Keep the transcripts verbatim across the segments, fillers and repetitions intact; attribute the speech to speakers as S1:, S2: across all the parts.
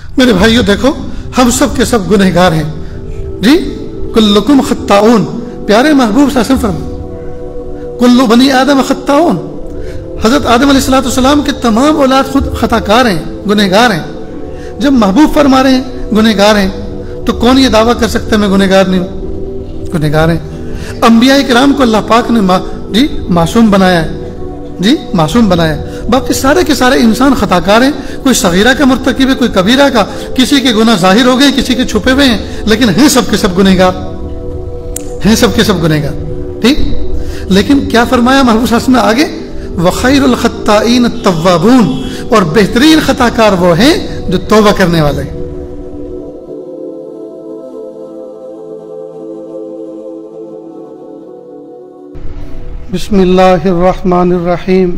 S1: میرے بھائیوں دیکھو، ہم سب کے سب گنہگار ہیں جی. کلکم خطاؤن، پیارے محبوب صلی اللہ علیہ وسلم فرمایا کلو بنی آدم خطاؤن. حضرت آدم علیہ الصلوۃ والسلام کے تمام اولاد خود خطا کار ہیں، گنہگار ہیں. جب محبوب فرما رہے ہیں گنہگار ہیں تو کون یہ دعویٰ کر سکتا ہے میں گنہگار نہیں ہوں؟ گنہگار ہیں. انبیاء کرام کو اللہ پاک نے جی معصوم بنایا ہے، جی معصوم بنایا ہے. باقی سارے کے سارے انسان خطا کار ہیں. کوئی صغیرہ کا مرتکب ہے، کوئی کبیرہ کا، کسی کے گناہ ظاہر ہو گئے، کسی کے چھپے ہوئے ہیں، لیکن ہیں سب کے سب گنہگار، ہیں سب کے سب گنہگار. ٹھیک. لیکن کیا فرمایا محبوب صلی اللہ علیہ وسلم نے آگے؟ وخیر الخطائین التوابون، اور بہترین خطا کار وہ ہیں جو توبہ کرنے والے ہیں. بسم اللہ الرحمن الرحیم.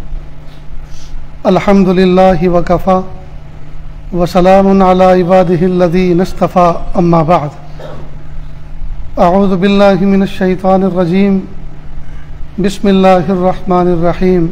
S1: الحمد للہ وکفا وسلام علی عبادہ الذین اصطفیٰ، اما بعد. اعوذ باللہ من الشیطان الرجیم. بسم اللہ الرحمن الرحیم.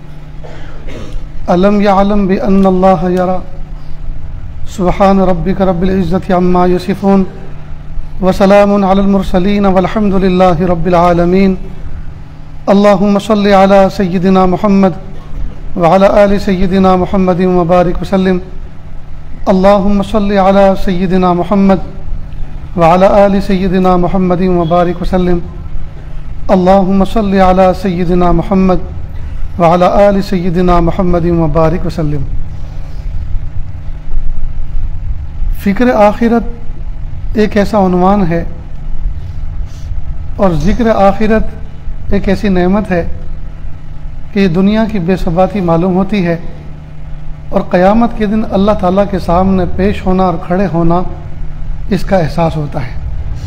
S1: الم یعلم بان اللہ یری. سبحان ربک رب العزۃ عما یصفون وسلام علی المرسلین والحمد للہ رب العالمین. اللہم صل علی سیدنا محمد وعلی آل سیدنا محمد وبارک وسلم. اللہم صل علی سیدنا محمد وعلی آل سیدنا محمد وبارک وسلم. اللہم صل علی سیدنا محمد وعلی آل سیدنا محمد وبارک وسلم. فکر آخرت ایک ایسا عنوان ہے اور ذکر آخرت ایک ایسی نعمت ہے کہ یہ دنیا کی بے ثباتی معلوم ہوتی ہے، اور قیامت کے دن اللہ تعالیٰ کے سامنے پیش ہونا اور کھڑے ہونا اس کا احساس ہوتا ہے.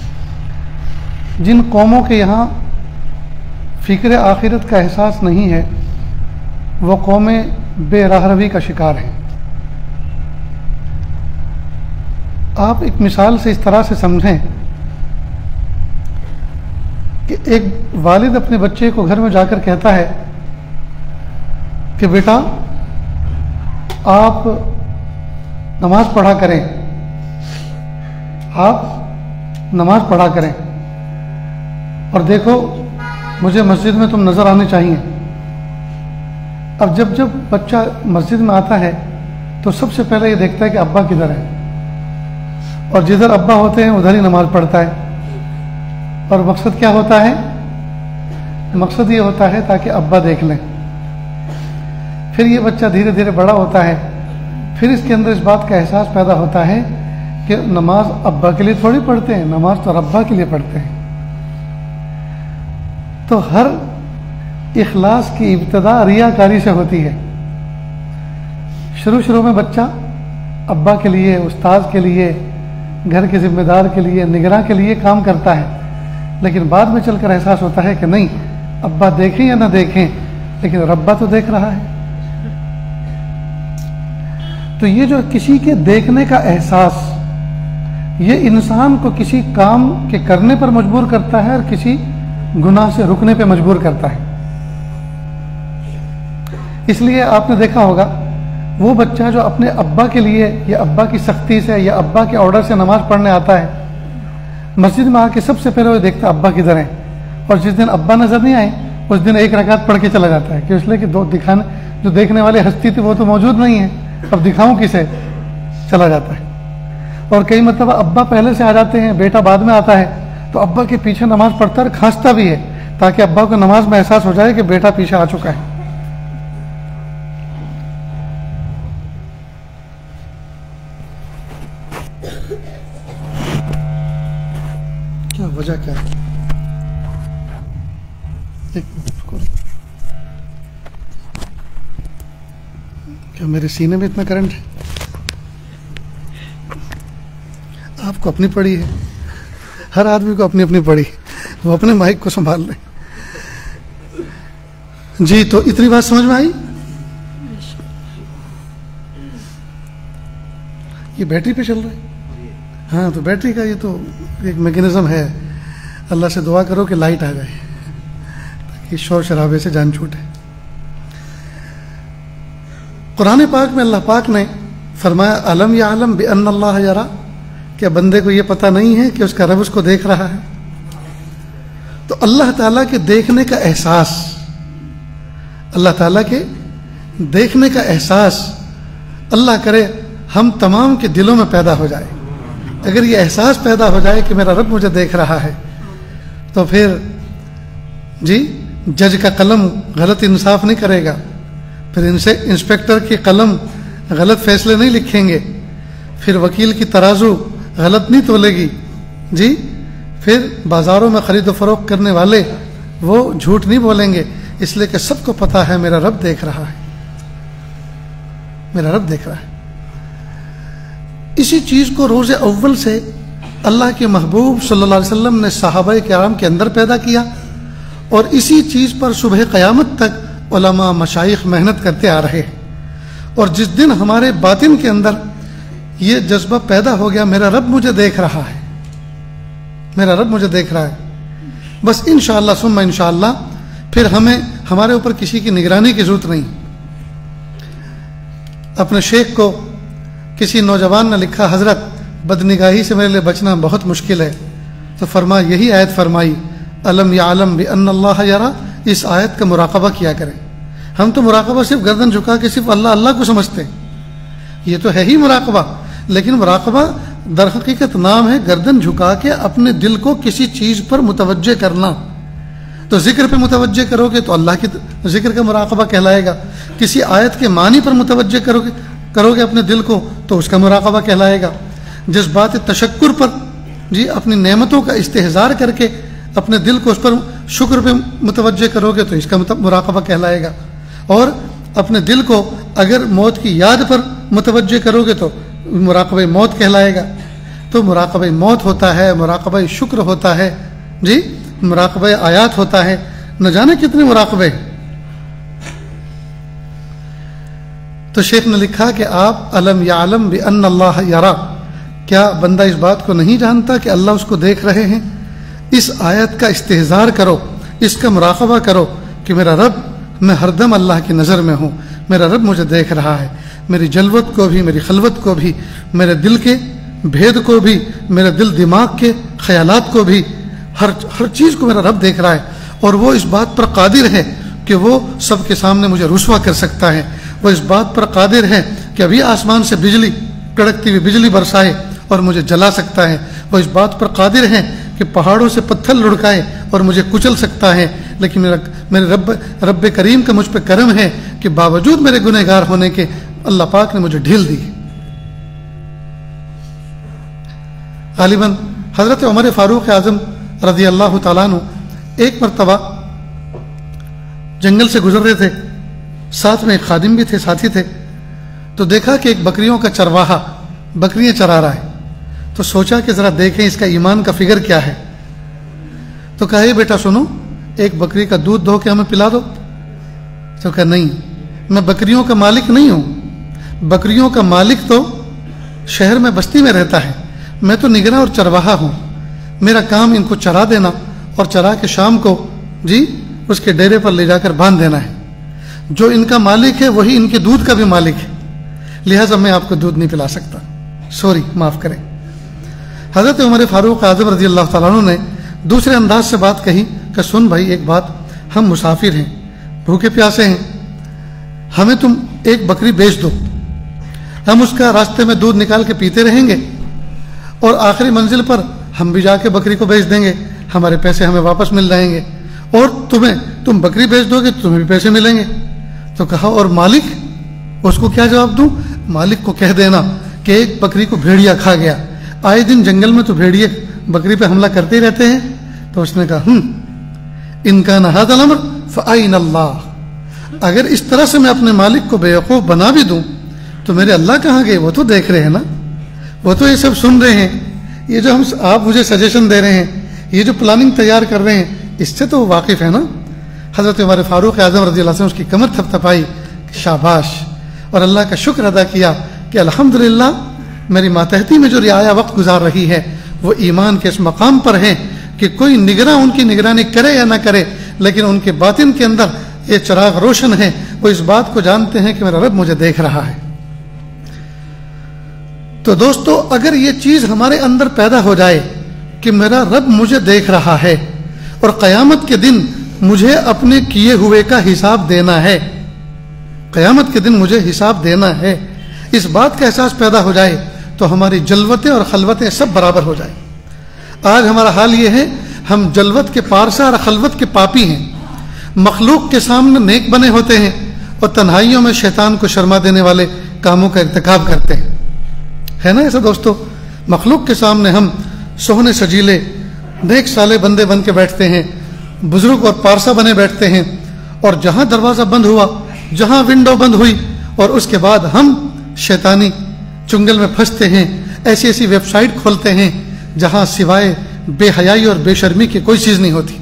S1: جن قوموں کے یہاں فکر آخرت کا احساس نہیں ہے وہ قومیں بے راہ روی کا شکار ہیں. آپ ایک مثال سے اس طرح سے سمجھیں کہ ایک والد اپنے بچے کو گھر میں جا کر کہتا ہے کہ بیٹا آپ نماز پڑھا کریں، آپ نماز پڑھا کریں اور دیکھو مجھے مسجد میں تم نظر آنے چاہیے. اب جب جب بچہ مسجد میں آتا ہے تو سب سے پہلے یہ دیکھتا ہے کہ ابا کدھر ہے، اور جدھر ابا ہوتے ہیں ادھر ہی نماز پڑھتا ہے. اور مقصد کیا ہوتا ہے؟ مقصد یہ ہوتا ہے تاکہ ابا دیکھ لیں. پھر یہ بچہ دھیرے دھیرے بڑا ہوتا ہے، پھر اس کے اندر اس بات کا احساس پیدا ہوتا ہے کہ نماز ابا کے لیے تھوڑی پڑھتے ہیں، نماز تو ربا کے لیے پڑھتے ہیں. تو ہر اخلاص کی ابتدا ریاکاری سے ہوتی ہے. شروع شروع میں بچہ ابا کے لیے، استاذ کے لیے، گھر کے ذمہ دار کے لیے، نگراں کے لیے کام کرتا ہے، لیکن بعد میں چل کر احساس ہوتا ہے کہ نہیں، ابا دیکھیں یا نہ دیکھیں لیکن ربا تو دیکھ رہا ہے. تو یہ جو کسی کے دیکھنے کا احساس، یہ انسان کو کسی کام کے کرنے پر مجبور کرتا ہے اور کسی گناہ سے رکنے پہ مجبور کرتا ہے. اس لیے آپ نے دیکھا ہوگا وہ بچہ جو اپنے ابا کے لیے یا ابا کی سختی سے یا ابا کے آرڈر سے نماز پڑھنے آتا ہے، مسجد میں آ کے سب سے پہلے وہ دیکھتا ابا کدھر ہیں، اور جس دن ابا نظر نہیں آئے اس دن ایک رکعت پڑھ کے چلا جاتا ہے کہ اس لیے کہ دو دکھانے جو دیکھنے والے ہستی تھی وہ تو موجود نہیں ہے، اب دکھاؤں کسے، چلا جاتا ہے. اور کئی مرتبہ ابا پہلے سے آ جاتے ہیں، بیٹا بعد میں آتا ہے، تو ابا کے پیچھے نماز پڑھتا ہے اور کھانستا بھی ہے تاکہ ابا کو نماز میں احساس ہو جائے کہ بیٹا پیچھے آ چکا ہے. کیا وجہ کیا ہے؟ ایک منٹ، کیا میرے سینے میں اتنا کرنٹ ہے؟ آپ کو اپنی پڑی ہے، ہر آدمی کو اپنی اپنی پڑی، وہ اپنے مائک کو سنبھال لیں. جی تو اتنی بات سمجھ میں آئی؟ یہ بیٹری پہ چل رہا ہے؟ ہاں تو بیٹری کا یہ تو ایک میکینزم ہے. اللہ سے دعا کرو کہ لائٹ آ جائے تاکہ شور شرابے سے جان چھوٹے. قرآن پاک میں اللہ پاک نے فرمایا الم یعلم بان اللہ یرا، کیا بندے کو یہ پتہ نہیں ہے کہ اس کا رب اس کو دیکھ رہا ہے؟ تو اللہ تعالیٰ کے دیکھنے کا احساس، اللہ تعالیٰ کے دیکھنے کا احساس اللہ کرے ہم تمام کے دلوں میں پیدا ہو جائے۔ اگر یہ احساس پیدا ہو جائے کہ میرا رب مجھے دیکھ رہا ہے، تو پھر جی جج کا قلم غلط انصاف نہیں کرے گا، پھر ان سے انسپیکٹر کی قلم غلط فیصلے نہیں لکھیں گے، پھر وکیل کی ترازو غلط نہیں تولے گی جی، پھر بازاروں میں خرید و فروخت کرنے والے وہ جھوٹ نہیں بولیں گے، اس لیے کہ سب کو پتہ ہے میرا رب دیکھ رہا ہے، میرا رب دیکھ رہا ہے۔ اسی چیز کو روز اول سے اللہ کے محبوب صلی اللہ علیہ وسلم نے صحابہ کرام کے اندر پیدا کیا، اور اسی چیز پر صبح قیامت تک علماء مشائخ محنت کرتے آ رہے ہیں۔ اور جس دن ہمارے باطن کے اندر یہ جذبہ پیدا ہو گیا میرا رب مجھے دیکھ رہا ہے، میرا رب مجھے دیکھ رہا ہے، بس انشاءاللہ ثم انشاءاللہ پھر ہمیں ہمارے اوپر کسی کی نگرانی کی ضرورت نہیں۔ اپنے شیخ کو کسی نوجوان نے لکھا، حضرت بدنگاہی سے میرے لیے بچنا بہت مشکل ہے، تو فرما یہی آیت فرمائی الم یعلم بان اللہ یرا، اس آیت کا مراقبہ کیا کریں۔ ہم تو مراقبہ صرف گردن جھکا کے صرف اللہ اللہ کو سمجھتے ہیں، یہ تو ہے ہی مراقبہ، لیکن مراقبہ در حقیقت نام ہے گردن جھکا کے اپنے دل کو کسی چیز پر متوجہ کرنا۔ تو ذکر پہ متوجہ کرو گے تو اللہ کی ذکر کا مراقبہ کہلائے گا، کسی آیت کے معنی پر متوجہ کرو گے کرو گے اپنے دل کو تو اس کا مراقبہ کہلائے گا، جس بات تشکر پر جی اپنی نعمتوں کا استحضار کر کے اپنے دل کو اس پر شکر پہ متوجہ کرو گے تو اس کا مراقبہ کہلائے گا، اور اپنے دل کو اگر موت کی یاد پر متوجہ کرو گے تو مراقبہ موت کہلائے گا۔ تو مراقبہ موت ہوتا ہے، مراقبہ شکر ہوتا ہے جی، مراقبہ آیات ہوتا ہے، نہ جانے کتنے مراقبے۔ تو شیخ نے لکھا کہ آپ الم یعلم بان اللہ یرا، کیا بندہ اس بات کو نہیں جانتا کہ اللہ اس کو دیکھ رہے ہیں؟ اس آیت کا استحضار کرو، اس کا مراقبہ کرو کہ میرا رب، میں ہر دم اللہ کی نظر میں ہوں، میرا رب مجھے دیکھ رہا ہے، میری جلوت کو بھی، میری خلوت کو بھی، میرے دل کے بھید کو بھی، میرے دل دماغ کے خیالات کو بھی، ہر ہر چیز کو میرا رب دیکھ رہا ہے، اور وہ اس بات پر قادر ہے کہ وہ سب کے سامنے مجھے رسوا کر سکتا ہے، وہ اس بات پر قادر ہے کہ ابھی آسمان سے بجلی کڑکتی ہوئی بجلی برسائے اور مجھے جلا سکتا ہے، وہ اس بات پر قادر ہے کہ پہاڑوں سے پتھر لڑکائے اور مجھے کچل سکتا ہے، لیکن میرا میرے رب رب کریم کا مجھ پہ کرم ہے کہ باوجود میرے گنہگار ہونے کے اللہ پاک نے مجھے ڈھیل دی۔ غالباً حضرت عمر فاروق اعظم رضی اللہ تعالیٰ عنہ ایک مرتبہ جنگل سے گزر رہے تھے، ساتھ میں ایک خادم بھی تھے، ساتھی تھے، تو دیکھا کہ ایک بکریوں کا چرواہا بکریاں چرا رہا ہے، تو سوچا کہ ذرا دیکھیں اس کا ایمان کا فگر کیا ہے، تو کہا یہ بیٹا سنو، ایک بکری کا دودھ دھو کے ہمیں پلا دو۔ تو کہا نہیں، میں بکریوں کا مالک نہیں ہوں، بکریوں کا مالک تو شہر میں بستی میں رہتا ہے، میں تو نگراں اور چرواہا ہوں، میرا کام ان کو چرا دینا اور چرا کے شام کو جی اس کے ڈیرے پر لے جا کر باندھ دینا ہے، جو ان کا مالک ہے وہی ان کے دودھ کا بھی مالک ہے، لہٰذا میں آپ کو دودھ نہیں پلا سکتا، سوری معاف کریں۔ حضرت عمر فاروق اعظم رضی اللہ تعالیٰ عنہ نے دوسرے انداز سے بات کہی کہ سن بھائی ایک بات، ہم مسافر ہیں، بھوکے پیاسے ہیں، ہمیں تم ایک بکری بیچ دو، ہم اس کا راستے میں دودھ نکال کے پیتے رہیں گے اور آخری منزل پر ہم بھی جا کے بکری کو بیچ دیں گے، ہمارے پیسے ہمیں واپس مل جائیں گے، اور تمہیں تم بکری بیچ دو گے تو تمہیں بھی پیسے ملیں گے۔ تو کہا اور مالک، اس کو کیا جواب دوں؟ مالک کو کہہ دینا کہ ایک بکری کو بھیڑیا کھا گیا، آئے دن جنگل میں تو بھیڑیے بکری پہ حملہ کرتے ہی رہتے ہیں۔ تو اس نے کہا ہم ان کا نہ ھذا الامر فأین اللہ، اگر اس طرح سے میں اپنے مالک کو بیوقوف بنا بھی دوں تو میرے اللہ کہاں گئے؟ وہ تو دیکھ رہے ہیں نا، وہ تو یہ سب سن رہے ہیں، یہ جو ہم آپ مجھے سجیشن دے رہے ہیں، یہ جو پلاننگ تیار کر رہے ہیں، اس سے تو وہ واقف ہے نا۔ حضرت عمر فاروق اعظم رضی اللہ عنہ اس کی کمر تھپ تھپائی، شاباش، اور اللہ کا شکر ادا کیا کہ الحمدللہ میری ماتحتی میں جو رعایا وقت گزار رہی ہے وہ ایمان کے اس مقام پر ہے کہ کوئی نگراں ان کی نگرانی کرے یا نہ کرے، لیکن ان کے باطن کے اندر یہ چراغ روشن ہے، وہ اس بات کو جانتے ہیں کہ میرا رب مجھے دیکھ رہا ہے۔ تو دوستو اگر یہ چیز ہمارے اندر پیدا ہو جائے کہ میرا رب مجھے دیکھ رہا ہے اور قیامت کے دن مجھے اپنے کیے ہوئے کا حساب دینا ہے، قیامت کے دن مجھے حساب دینا ہے، اس بات کا احساس پیدا ہو جائے تو ہماری جلوتیں اور خلوتیں سب برابر ہو جائیں۔ آج ہمارا حال یہ ہے، ہم جلوت کے پارسا اور خلوت کے پاپی ہیں، مخلوق کے سامنے نیک بنے ہوتے ہیں اور تنہائیوں میں شیطان کو شرما دینے والے کاموں کا ارتکاب کرتے ہیں، ہے نا ایسا دوستو؟ مخلوق کے سامنے ہم سوہنے سجیلے نیک سالے بندے بن کے بیٹھتے ہیں، بزرگ اور پارسا بنے بیٹھتے ہیں، اور جہاں دروازہ بند ہوا، جہاں ونڈو بند ہوئی، اور اس کے بعد ہم شیطانی چنگل میں پھنستے ہیں، ایسی ایسی ویب سائٹ کھولتے ہیں جہاں سوائے بے حیائی اور بے شرمی کی کوئی چیز نہیں ہوتی،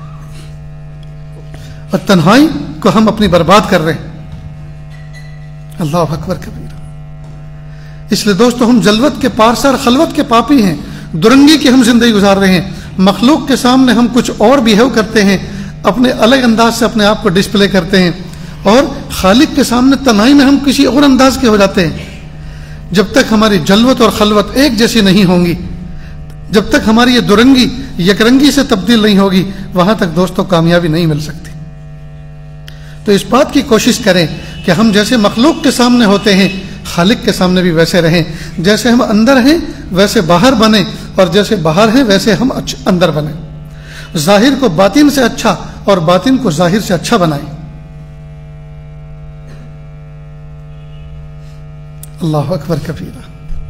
S1: اور تنہائی کو ہم اپنی برباد کر رہے ہیں۔ اللہ اکبر کبیرہ۔ اس لیے دوستو ہم جلوت کے پارسا اور خلوت کے پاپی ہیں، درنگی کی ہم زندگی گزار رہے ہیں، مخلوق کے سامنے ہم کچھ اور بیہیو کرتے ہیں، اپنے الگ انداز سے اپنے آپ کو ڈسپلے کرتے ہیں، اور خالق کے سامنے تنہائی میں ہم کسی اور انداز کے ہو جاتے ہیں۔ جب تک ہماری جلوت اور خلوت ایک جیسی نہیں ہوں گی، جب تک ہماری یہ درنگی یکرنگی سے تبدیل نہیں ہوگی، وہاں تک دوستوں کامیابی نہیں مل سکتی۔ تو اس بات کی کوشش کریں کہ ہم جیسے مخلوق کے سامنے ہوتے ہیں، خالق کے سامنے بھی ویسے رہیں، جیسے ہم اندر ہیں ویسے باہر بنیں، اور جیسے باہر ہیں ویسے ہم اندر بنیں۔ ظاہر کو باطن سے اچھا اور باطن کو ظاہر سے اچھا بنائیں۔ اللہ اکبر کبیرہ۔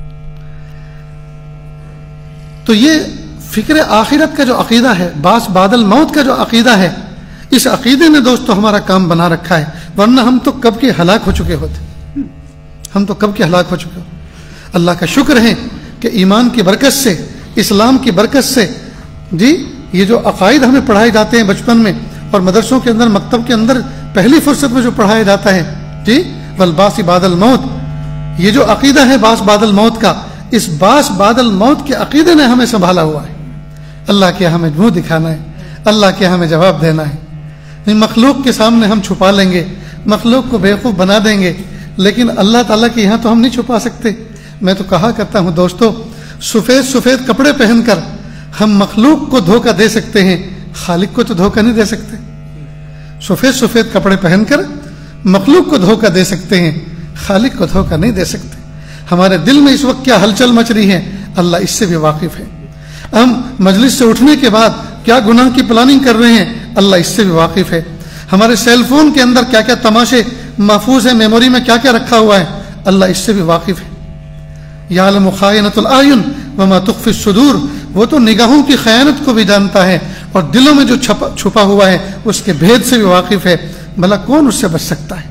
S1: تو یہ فکر آخرت کا جو عقیدہ ہے، باس بعد الموت کا جو عقیدہ ہے، اس عقیدے نے دوستو ہمارا کام بنا رکھا ہے، ورنہ ہم تو کب کے ہلاک ہو چکے ہوتے، ہم تو کب کے ہلاک ہو چکے ہوتے۔ اللہ کا شکر ہے کہ ایمان کی برکت سے، اسلام کی برکت سے، جی یہ جو عقائد ہمیں پڑھائے جاتے ہیں بچپن میں اور مدرسوں کے اندر، مکتب کے اندر پہلی فرصت میں جو پڑھایا جاتا ہے، جی والباس بعد الموت، یہ جو عقیدہ ہے باس بعد الموت کا، اس باس بعد الموت کے عقیدے نے ہمیں سنبھالا ہوا ہے۔ اللہ کے ہمیں منہ دکھانا ہے، اللہ کے ہمیں جواب دینا ہے۔ مخلوق کے سامنے ہم چھپا لیں گے، مخلوق کو بیوقوف بنا دیں گے، لیکن اللہ تعالیٰ کے یہاں تو ہم نہیں چھپا سکتے۔ میں تو کہا کرتا ہوں دوستو، سفید سفید کپڑے پہن کر ہم مخلوق کو دھوکہ دے سکتے ہیں، خالق کو تو دھوکہ نہیں دے سکتے۔ سفید سفید کپڑے پہن کر مخلوق کو دھوکہ دے سکتے ہیں، خالق کو دھوکہ نہیں دے سکتے۔ ہمارے دل میں اس وقت کیا ہلچل مچ رہی ہے، اللہ اس سے بھی واقف ہے۔ ہم مجلس سے اٹھنے کے بعد کیا گناہ کی پلاننگ کر رہے ہیں، اللہ اس سے بھی واقف ہے۔ ہمارے سیل فون کے اندر کیا کیا تماشے محفوظ ہیں، میموری میں کیا کیا رکھا ہوا ہے، اللہ اس سے بھی واقف ہے۔ یعلم خائنۃ الاعین وما تخفی الصدور، وہ تو نگاہوں کی خیانت کو بھی جانتا ہے اور دلوں میں جو چھپا چھپا ہوا ہے اس کے بھید سے بھی واقف ہے۔ بھلا کون اس سے بچ سکتا ہے،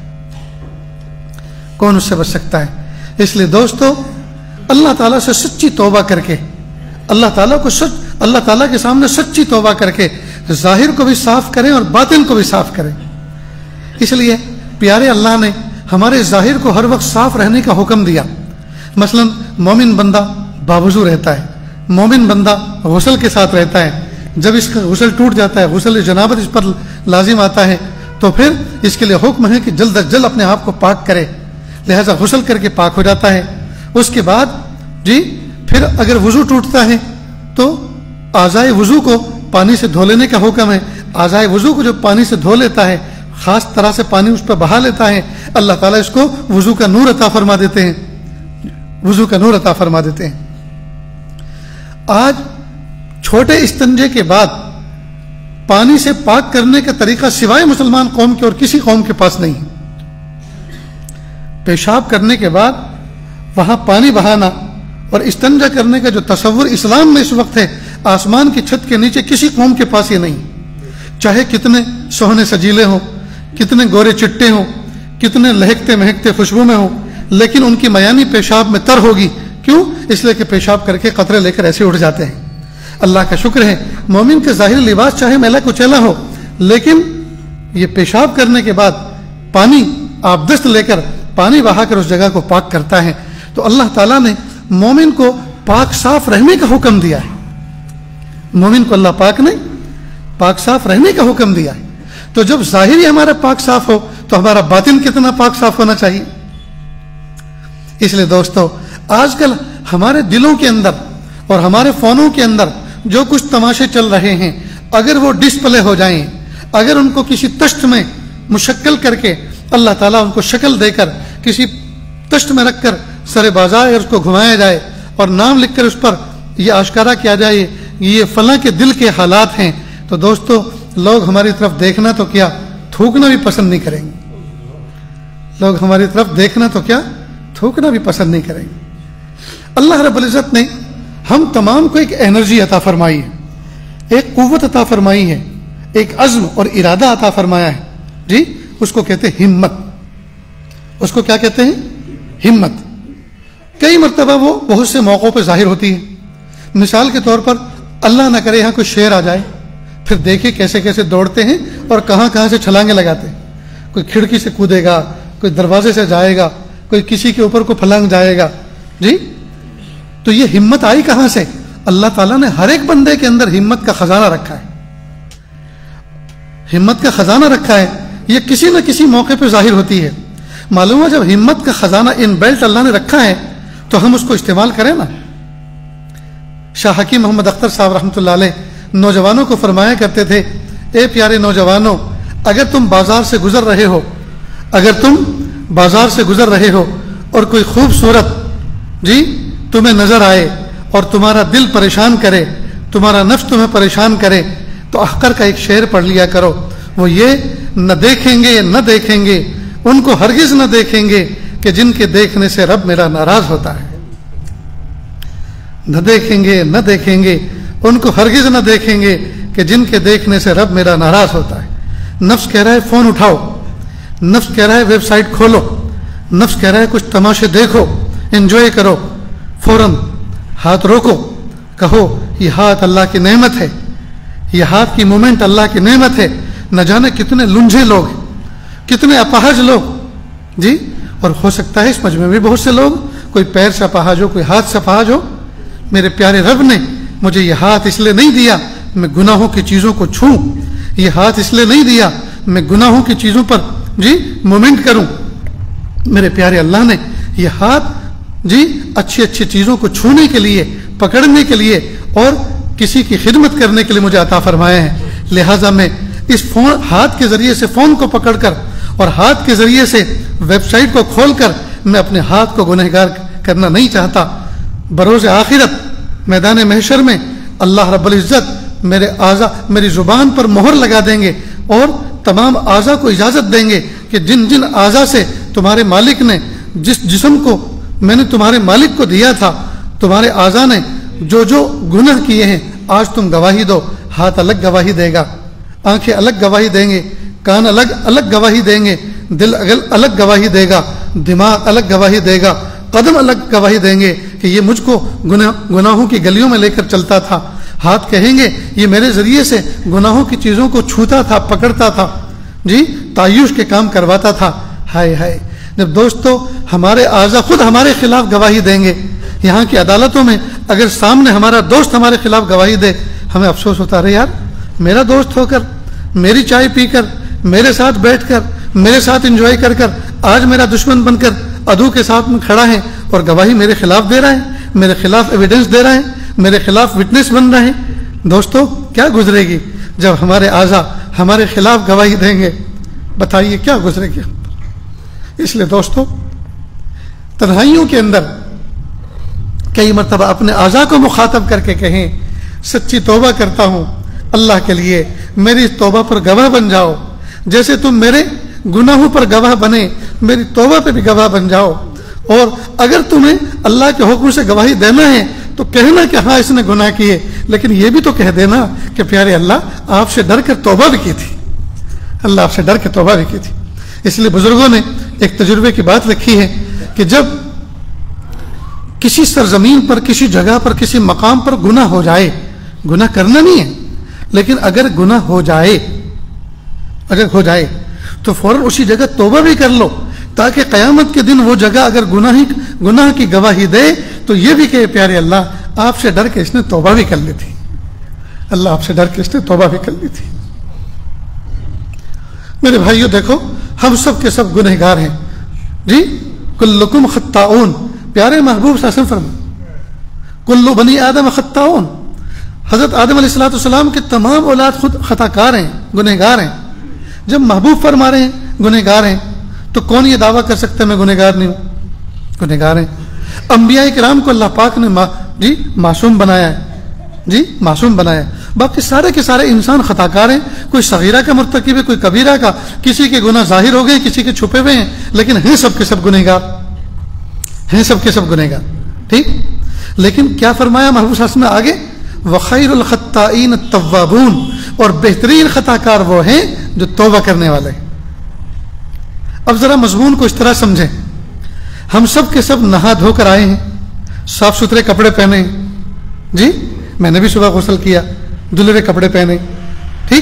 S1: کون اس سے بچ سکتا ہے؟ اس لیے دوستو اللہ تعالیٰ سے سچی توبہ کر کے، اللہ تعالیٰ کو سچ اللہ تعالیٰ کے سامنے سچی توبہ کر کے ظاہر کو بھی صاف کریں اور باطن کو بھی صاف کریں۔ اس لیے پیارے اللہ نے ہمارے ظاہر کو ہر وقت صاف رہنے کا حکم دیا۔ مثلا مومن بندہ باوضو رہتا ہے، مومن بندہ غسل کے ساتھ رہتا ہے، جب اس کا غسل ٹوٹ جاتا ہے، غسل جنابت اس پر لازم آتا ہے، تو پھر اس کے لیے حکم ہے کہ جلد از جلد اپنے آپ کو پاک کرے، لہذا غسل کر کے پاک ہو جاتا ہے۔ اس کے بعد جی پھر اگر وضو ٹوٹتا ہے تو اعضائے وضو کو پانی سے دھو لینے کا حکم ہے۔ اعضائے وضو کو جو پانی سے دھو لیتا ہے، خاص طرح سے پانی اس پر بہا لیتا ہے، اللہ تعالیٰ اس کو وضو کا نور عطا فرما دیتے ہیں، وضو کا نور عطا فرما دیتے ہیں۔ آج چھوٹے استنجے کے بعد پانی سے پاک کرنے کا طریقہ سوائے مسلمان قوم کے اور کسی قوم کے پاس نہیں ہے۔ پیشاب کرنے کے بعد وہاں پانی بہانا اور استنجا کرنے کا جو تصور اسلام میں اس وقت ہے، آسمان کی چھت کے نیچے کسی قوم کے پاس یہ نہیں۔ چاہے کتنے سوہنے سجیلے ہوں، کتنے گورے چٹے ہوں، کتنے لہکتے مہکتے خوشبو میں ہوں، لیکن ان کی میانی پیشاب میں تر ہوگی۔ کیوں؟ اس لیے کہ پیشاب کر کے قطرے لے کر ایسے اٹھ جاتے ہیں۔ اللہ کا شکر ہے مومن کے ظاہری لباس چاہے میلا کچیلا ہو، لیکن یہ پیشاب کرنے کے بعد پانی آبدست لے کر پانی بہا کر اس جگہ کو پاک کرتا ہے۔ تو اللہ تعالیٰ نے مومن کو پاک صاف رہنے کا حکم دیا ہے۔ مومن کو اللہ پاک نے پاک صاف رہنے کا حکم دیا ہے۔ تو جب ظاہری ہمارا پاک صاف ہو تو ہمارا باطن کتنا پاک صاف ہونا چاہیے۔ اس لیے دوستو آج کل ہمارے دلوں کے اندر اور ہمارے فونوں کے اندر جو کچھ تماشے چل رہے ہیں، اگر وہ ڈسپلے ہو جائیں، اگر ان کو کسی تشت میں مشکل کر کے اللہ تعالیٰ ان کو شکل دے کر کسی تشت میں رکھ کر سر بازار اس کو گھمایا جائے اور نام لکھ کر اس پر یہ آشکارا کیا جائے یہ فلاں کے دل کے حالات ہیں، تو دوستو لوگ ہماری طرف دیکھنا تو کیا تھوکنا بھی پسند نہیں کریں گے. لوگ ہماری طرف دیکھنا تو کیا تھوکنا بھی پسند نہیں کریں گے. اللہ رب العزت نے ہم تمام کو ایک انرجی عطا فرمائی ہے، ایک قوت عطا فرمائی ہے، ایک عزم اور ارادہ عطا فرمایا ہے. جی اس کو کہتے ہیں ہمت. اس کو کیا کہتے ہیں؟ ہمت. کئی مرتبہ وہ بہت سے موقعوں پہ ظاہر ہوتی ہے. مثال کے طور پر اللہ نہ کرے یہاں کوئی شیر آ جائے، پھر دیکھیں کیسے کیسے دوڑتے ہیں اور کہاں کہاں سے چھلانگیں لگاتے ہیں. کوئی کھڑکی سے کودے گا، کوئی دروازے سے جائے گا، کوئی کسی کے اوپر کو پھلانگ جائے گا. جی تو یہ ہمت آئی کہاں سے؟ اللہ تعالیٰ نے ہر ایک بندے کے اندر ہمت کا خزانہ رکھا ہے. ہمت کا خزانہ رکھا ہے، یہ کسی نہ کسی موقع پہ ظاہر ہوتی ہے. معلوم ہے جب ہمت کا خزانہ ان بیلٹ اللہ نے رکھا ہے تو ہم اس کو استعمال کریں نا. شاہ حکیم محمد اختر صاحب رحمۃ اللہ علیہ نوجوانوں کو فرمایا کرتے تھے، اے پیارے نوجوانوں، اگر تم بازار سے گزر رہے ہو اگر تم بازار سے گزر رہے ہو اور کوئی خوبصورت جی تمہیں نظر آئے اور تمہارا دل پریشان کرے، تمہارا نفس تمہیں پریشان کرے، تو احقر کا ایک شعر پڑھ لیا کرو. وہ یہ، نہ دیکھیں گے نہ دیکھیں گے ان کو ہرگز نہ دیکھیں گے کہ جن کے دیکھنے سے رب میرا ناراض ہوتا ہے. نہ دیکھیں گے نہ دیکھیں گے ان کو ہرگز نہ دیکھیں گے کہ جن کے دیکھنے سے رب میرا ناراض ہوتا ہے. نفس کہہ رہا ہے فون اٹھاؤ، نفس کہہ رہا ہے ویب سائٹ کھولو، نفس کہہ رہا ہے کچھ تماشے دیکھو، انجوائے کرو. فوراً ہاتھ روکو، کہو یہ ہاتھ اللہ کی نعمت ہے، یہ ہاتھ کی مومنٹ اللہ کی نعمت ہے. نہ جانے کتنے لنجھے لوگ ہیں، کتنے اپاہج لوگ. جی اور ہو سکتا ہے اس مجمع میں بھی بہت سے لوگ کوئی پیر سے اپاہج ہو، کوئی ہاتھ سے اپاہج ہو. میرے پیارے رب نے مجھے یہ ہاتھ اس لیے نہیں دیا میں گناہوں کی چیزوں کو چھوں، یہ ہاتھ اس لیے نہیں دیا میں گناہوں کی چیزوں پر جی مومنٹ کروں. میرے پیارے اللہ نے یہ ہاتھ جی اچھی اچھی چیزوں کو چھونے کے لیے، پکڑنے کے لیے اور کسی کی خدمت کرنے کے لیے مجھے عطا فرمایا ہے. لہٰذا میں اس فون ہاتھ کے ذریعے سے فون کو پکڑ کر اور ہاتھ کے ذریعے سے ویب سائٹ کو کھول کر میں اپنے ہاتھ کو گنہگار کرنا نہیں چاہتا. بروز آخرت میدان محشر میں اللہ رب العزت میرے اعضا میری زبان پر مہر لگا دیں گے اور تمام اعضا کو اجازت دیں گے کہ جن جن اعضا سے تمہارے مالک نے، جس جسم کو میں نے تمہارے مالک کو دیا تھا، تمہارے اعضا نے جو جو گناہ کیے ہیں آج تم گواہی دو. ہاتھ الگ گواہی دے گا، آنکھیں الگ گواہی دیں گے، کان الگ الگ گواہی دیں گے، دل الگ گواہی دے گا، دماغ الگ گواہی دے گا، قدم الگ گواہی دیں گے کہ یہ مجھ کو گناہ گناہوں کی گلیوں میں لے کر چلتا تھا. ہاتھ کہیں گے یہ میرے ذریعے سے گناہوں کی چیزوں کو چھوتا تھا، پکڑتا تھا، جی تعیش کے کام کرواتا تھا. ہائے ہائے جب دوستو ہمارے اعضا خود ہمارے خلاف گواہی دیں گے یہاں کی عدالتوں میں، اگر سامنے ہمارا دوست ہمارے خلاف گواہی دے ہمیں افسوس ہوتا رہے یار میرا دوست ہو کر، میری چائے پی کر، میرے ساتھ بیٹھ کر، میرے ساتھ انجوائے کر کر آج میرا دشمن بن کر عدو کے ساتھ میں کھڑا ہے اور گواہی میرے خلاف دے رہا ہے، میرے خلاف ایویڈنس دے رہا ہے، میرے خلاف وٹنس بن رہے ہیں. دوستو کیا گزرے گی جب ہمارے اعضا ہمارے خلاف گواہی دیں گے؟ بتائیے کیا گزرے گی. اس لیے دوستو تنہائیوں کے اندر کئی مرتبہ اپنے اعضا کو مخاطب کر کے کہیں سچی توبہ کرتا ہوں اللہ کے لیے، میری توبہ پر گواہ بن جاؤ. جیسے تم میرے گناہوں پر گواہ بنے میری توبہ پہ بھی گواہ بن جاؤ. اور اگر تمہیں اللہ کے حکم سے گواہی دینا ہے تو کہنا کہ ہاں اس نے گناہ کیے، لیکن یہ بھی تو کہہ دینا کہ پیارے اللہ آپ سے ڈر کر توبہ بھی کی تھی، اللہ آپ سے ڈر کے توبہ بھی کی تھی. اس لیے بزرگوں نے ایک تجربے کی بات لکھی ہے کہ جب کسی سرزمین پر، کسی جگہ پر، کسی مقام پر گناہ ہو جائے، گناہ کرنا نہیں ہے لیکن اگر گناہ ہو جائے اگر ہو جائے تو فوراً اسی جگہ توبہ بھی کر لو، تاکہ قیامت کے دن وہ جگہ اگر گناہ گناہ کی گواہی دے تو یہ بھی کہ پیارے اللہ آپ سے ڈر کے اس نے توبہ بھی کر لی تھی، اللہ آپ سے ڈر کے اس نے توبہ بھی کر لی تھی. میرے بھائیو دیکھو ہم سب کے سب گنہگار ہیں. جی کلکم خطاؤن، پیارے محبوب صلی اللہ علیہ وسلم فرمائے کل بنی آدم خطاؤن، حضرت آدم علیہ الصلوۃ والسلام کے تمام اولاد خود خطا کار ہیں، گنہگار ہیں۔ جب محبوب فرما رہے ہیں گنہگار ہیں تو کون یہ دعویٰ کر سکتا ہے میں گنہگار نہیں ہوں؟ گنہگار ہیں۔ انبیاء کرام کو اللہ پاک نے ما جی معصوم بنایا ہے، جی معصوم بنایا ہے۔ باقی سارے کے سارے انسان خطا کار ہیں، کوئی صغیرہ کا مرتکب ہے، کوئی کبیرہ کا، کسی کے گناہ ظاہر ہو گئے، کسی کے چھپے ہوئے ہیں، لیکن ہیں سب کے سب گنہگار، ہیں سب کے سب گنہگار۔ ٹھیک، لیکن کیا فرمایا محبوب صلی اللہ علیہ وسلم نے آگے؟ وَخَيْرُ الْخَطَّائِينَ التَّوَّابُونَ، اور بہترین خطا کار وہ ہیں جو توبہ کرنے والے۔ اب ذرا مضمون کو اس طرح سمجھیں، ہم سب کے سب نہا دھو کر آئے ہیں، صاف ستھرے کپڑے پہنے ہیں، جی میں نے بھی صبح غسل کیا، دھلے ہوئے کپڑے پہنے، ٹھیک۔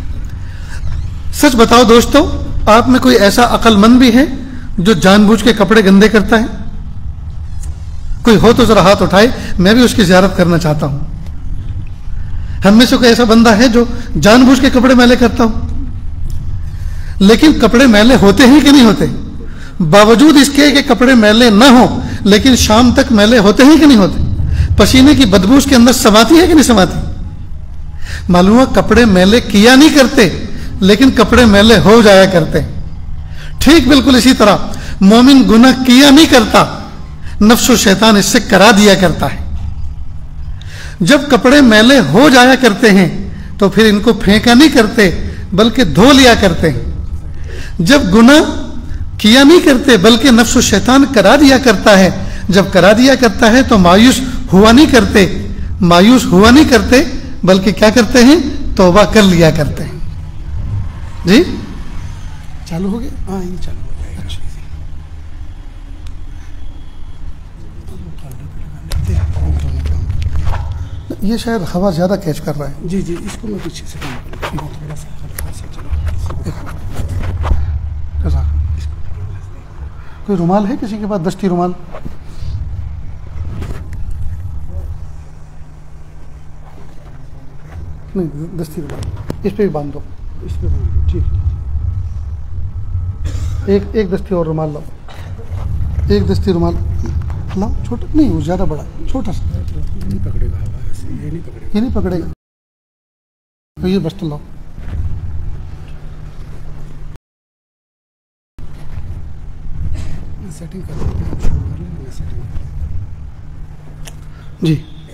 S1: سچ بتاؤ دوستو، آپ میں کوئی ایسا عقل مند بھی ہے جو جان بوجھ کے کپڑے گندے کرتا ہے؟ کوئی ہو تو ذرا ہاتھ اٹھائے، میں بھی اس کی زیارت کرنا چاہتا ہوں۔ ہم میں سے کوئی ایسا بندہ ہے جو جان بوجھ کے کپڑے میلے کرتا ہوں؟ لیکن کپڑے میلے ہوتے ہیں کہ نہیں ہوتے؟ باوجود اس کے کہ کپڑے میلے نہ ہوں لیکن شام تک میلے ہوتے ہیں کہ نہیں ہوتے؟ پسینے کی بدبو اس کے اندر سماتی ہے کہ نہیں سماتی؟ معلوم ہوا کپڑے میلے کیا نہیں کرتے لیکن کپڑے میلے ہو جایا کرتے۔ ٹھیک بالکل اسی طرح مومن گناہ کیا نہیں کرتا، نفس و شیطان اس سے کرا دیا کرتا ہے۔ جب کپڑے میلے ہو جایا کرتے ہیں تو پھر ان کو پھینکا نہیں کرتے بلکہ دھو لیا کرتے ہیں۔ جب گناہ کیا نہیں کرتے بلکہ نفس و شیطان کرا دیا کرتا ہے، جب کرا دیا کرتا ہے تو مایوس ہوا نہیں کرتے، مایوس ہوا نہیں کرتے بلکہ کیا کرتے ہیں؟ توبہ کر لیا کرتے ہیں۔ جی چالو ہو گیا؟ ہاں یہ چالو ہو گیا۔ اچھا یہ شاید ہوا زیادہ کیچ کر رہا ہے۔ جی جی اس کو میں پیچھے سے کوئی رومال ہے کسی کے پاس؟ دستی رومال؟ نہیں دستی رومال اس پہ بھی باندھ دو، اس پہ باندھ دو، ٹھیک۔ ایک ایک دستی اور رومال لاؤ، ایک دستی رومال لاؤ، چھوٹا نہیں وہ زیادہ بڑا، چھوٹا سا، نہیں پکڑے گا، یہ نہیں پکڑے گا، یہ بس لاؤ۔ سیٹنگ کر جی۔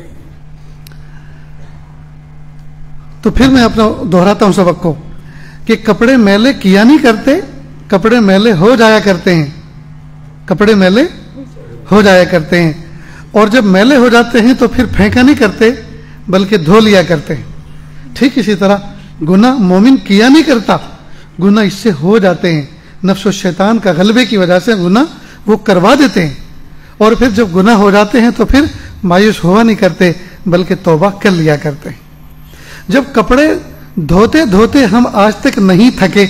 S1: تو پھر میں اپنا دہراتا ہوں سبق کو کہ کپڑے میلے کیا نہیں کرتے، کپڑے میلے ہو جایا کرتے ہیں، کپڑے میلے ہو جایا کرتے ہیں، اور جب میلے ہو جاتے ہیں تو پھر پھینکا نہیں کرتے بلکہ دھو لیا کرتے ہیں۔ ٹھیک اسی طرح گناہ مومن کیا نہیں کرتا، گناہ اس سے ہو جاتے ہیں، نفس و شیطان کا غلبے کی وجہ سے گناہ وہ کروا دیتے ہیں، اور پھر جب گناہ ہو جاتے ہیں تو پھر مایوس ہوا نہیں کرتے بلکہ توبہ کر لیا کرتے ہیں۔ جب کپڑے دھوتے دھوتے ہم آج تک نہیں تھکے،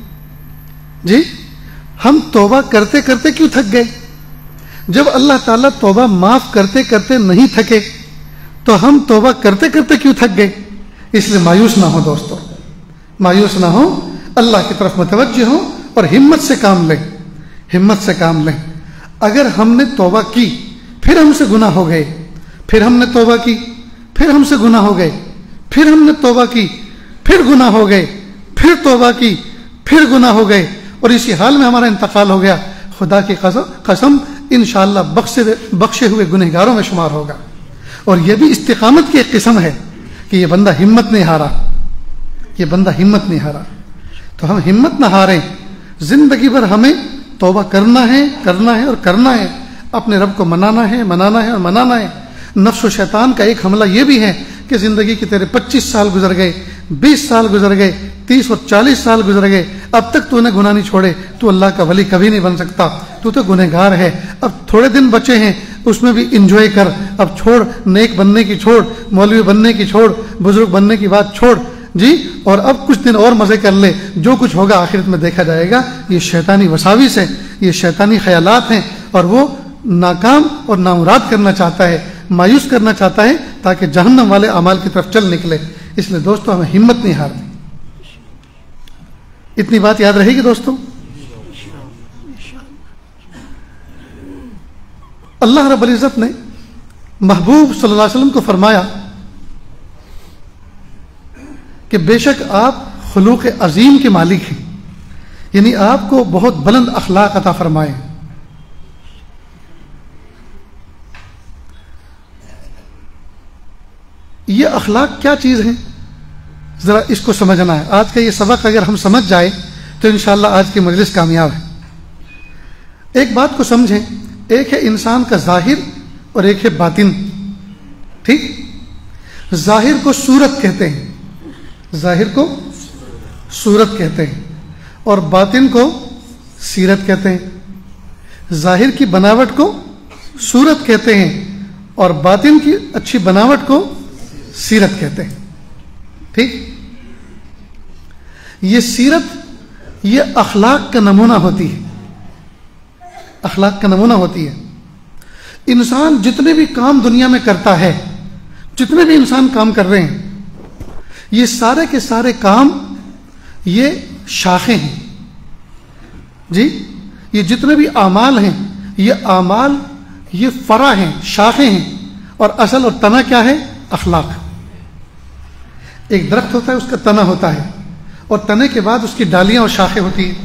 S1: جی ہم توبہ کرتے کرتے کیوں تھک گئے؟ جب اللہ تعالیٰ توبہ معاف کرتے کرتے نہیں تھکے تو ہم توبہ کرتے کرتے کیوں تھک گئے؟ اس لیے مایوس نہ ہو دوستو، مایوس نہ ہو، اللہ کی طرف متوجہ ہو اور ہمت سے کام لیں، ہمت سے کام لیں۔ اگر ہم نے توبہ کی پھر ہم سے گناہ ہو گئے، پھر ہم نے توبہ کی پھر ہم سے گناہ ہو گئے، پھر ہم نے توبہ کی پھر گناہ ہو گئے، پھر توبہ کی پھر گناہ ہو گئے، اور اسی حال میں ہمارا انتقال ہو گیا، خدا کی قسم انشاءاللہ بخشے بخشے ہوئے گنہگاروں میں شمار ہوگا۔ اور یہ بھی استقامت کی ایک قسم ہے کہ یہ بندہ ہمت نہیں ہارا، یہ بندہ ہمت نہیں ہارا۔ تو ہم ہمت نہ ہاریں، زندگی بھر ہمیں توبہ کرنا ہے کرنا ہے اور کرنا ہے، اپنے رب کو منانا ہے منانا ہے اور منانا ہے۔ نفس و شیطان کا ایک حملہ یہ بھی ہے کہ زندگی کے تیرے پچیس سال گزر گئے، بیس سال گزر گئے، تیس اور چالیس سال گزر گئے، اب تک تو نے گناہ نہیں چھوڑے، تو اللہ کا ولی کبھی نہیں بن سکتا، تو تو گنہگار ہے، اب تھوڑے دن بچے ہیں اس میں بھی انجوائے کر، اب چھوڑ، نیک بننے کی چھوڑ، مولوی بننے کی چھوڑ، بزرگ بننے کی بات چھوڑ جی، اور اب کچھ دن اور مزے کر لے، جو کچھ ہوگا آخرت میں دیکھا جائے گا۔ یہ شیطانی وساوس ہے، یہ شیطانی خیالات ہیں، اور وہ ناکام اور نامراد کرنا چاہتا ہے، مایوس کرنا چاہتا ہے تاکہ جہنم والے اعمال کی طرف چل نکلے۔ اس لیے دوستو ہمیں ہمت نہیں ہارنی۔ اتنی بات یاد رہے گی دوستو؟ اللہ رب العزت نے محبوب صلی اللہ علیہ وسلم کو فرمایا کہ بے شک آپ خلوق عظیم کے مالک ہیں، یعنی آپ کو بہت بلند اخلاق عطا فرمائے. یہ اخلاق کیا چیز ہے، ذرا اس کو سمجھنا ہے. آج کا یہ سبق اگر ہم سمجھ جائیں تو انشاءاللہ آج کی مجلس کامیاب ہے. ایک بات کو سمجھیں، ایک ہے انسان کا ظاہر اور ایک ہے باطن. ٹھیک، ظاہر کو صورت کہتے ہیں، ظاہر کو صورت کہتے ہیں اور باطن کو سیرت کہتے ہیں. ظاہر کی بناوٹ کو صورت کہتے ہیں اور باطن کی اچھی بناوٹ کو سیرت کہتے ہیں. ٹھیک، یہ سیرت یہ اخلاق کا نمونہ ہوتی ہے، اخلاق کا نمونہ ہوتی ہے. انسان جتنے بھی کام دنیا میں کرتا ہے، جتنے بھی انسان کام کر رہے ہیں، یہ سارے کے سارے کام یہ شاخیں ہیں. جی، یہ جتنے بھی اعمال ہیں یہ اعمال یہ فرع ہیں، شاخیں ہیں، اور اصل اور تنا کیا ہے؟ اخلاق. ایک درخت ہوتا ہے، اس کا تنا ہوتا ہے اور تنے کے بعد اس کی ڈالیاں اور شاخیں ہوتی ہیں.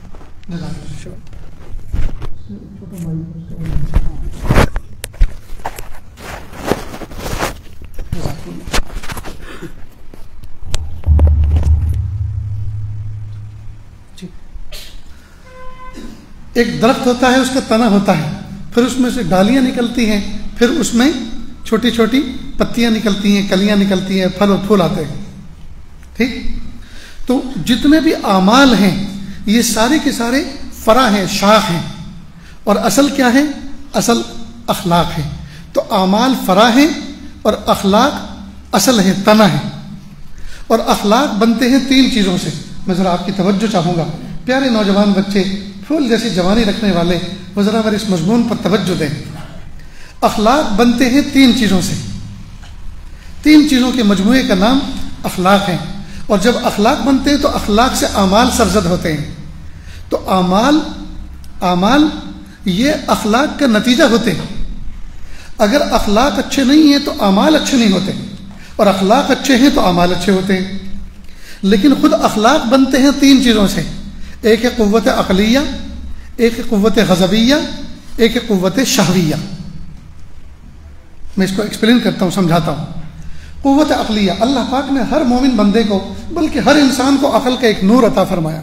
S1: ایک درخت ہوتا ہے، اس کا تنا ہوتا ہے، پھر اس میں سے ڈالیاں نکلتی ہیں، پھر اس میں چھوٹی چھوٹی پتیاں نکلتی ہیں، کلیاں نکلتی ہیں، پھل اور پھول آتے ہیں. ٹھیک، تو جتنے بھی اعمال ہیں یہ سارے کے سارے فرع ہیں، شاخ ہیں، اور اصل کیا ہے؟ اصل اخلاق ہے. تو اعمال فرع ہیں اور اخلاق اصل ہے، تنا ہے. اور اخلاق بنتے ہیں تین چیزوں سے. میں ذرا آپ کی توجہ چاہوں گا، پیارے نوجوان بچے، پھول جیسی جوانی رکھنے والے، وہ ذرا اگر اس مضمون پر توجہ دیں. اخلاق بنتے ہیں تین چیزوں سے، تین چیزوں کے مجموعے کا نام اخلاق ہے. اور جب اخلاق بنتے ہیں تو اخلاق سے اعمال سرزد ہوتے ہیں. تو اعمال اعمال یہ اخلاق کا نتیجہ ہوتے ہیں. اگر اخلاق اچھے نہیں ہیں تو اعمال اچھے نہیں ہوتے، اور اخلاق اچھے ہیں تو اعمال اچھے ہوتے ہیں. لیکن خود اخلاق بنتے ہیں تین چیزوں سے. ایک ہے قوت عقلیہ، ایک ہے قوت غضبیہ، ایک ہے قوت شہویہ. میں اس کو ایکسپلین کرتا ہوں، سمجھاتا ہوں. قوت عقلیہ، اللہ پاک نے ہر مومن بندے کو، بلکہ ہر انسان کو عقل کا ایک نور عطا فرمایا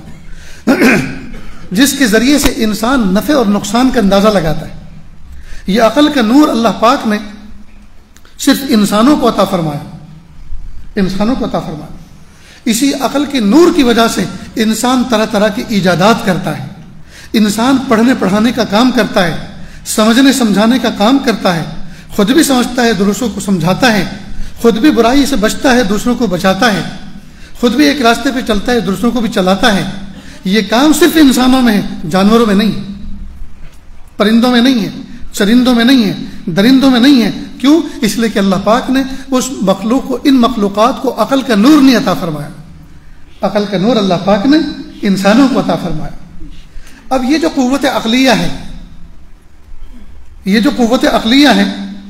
S1: جس کے ذریعے سے انسان نفع اور نقصان کا اندازہ لگاتا ہے. یہ عقل کا نور اللہ پاک نے صرف انسانوں کو عطا فرمایا، انسانوں کو عطا فرمایا. اسی عقل کے نور کی وجہ سے انسان طرح طرح کی ایجادات کرتا ہے. انسان پڑھنے پڑھانے کا کام کرتا ہے، سمجھنے سمجھانے کا کام کرتا ہے، خود بھی سمجھتا ہے، دوسروں کو سمجھاتا ہے، خود بھی برائی سے بچتا ہے، دوسروں کو بچاتا ہے، خود بھی ایک راستے پہ چلتا ہے، دوسروں کو بھی چلاتا ہے. یہ کام صرف انسانوں میں ہے، جانوروں میں نہیں ہے، پرندوں میں نہیں ہے، چرندوں میں نہیں ہے، درندوں میں نہیں ہے. کیوں؟ اس لیے کہ اللہ پاک نے اس مخلوق کو، ان مخلوقات کو عقل کا نور نہیں عطا فرمایا. عقل کا نور اللہ پاک نے انسانوں کو عطا فرمایا. اب یہ جو قوت عقلیہ ہے، یہ جو قوت عقلیہ ہے،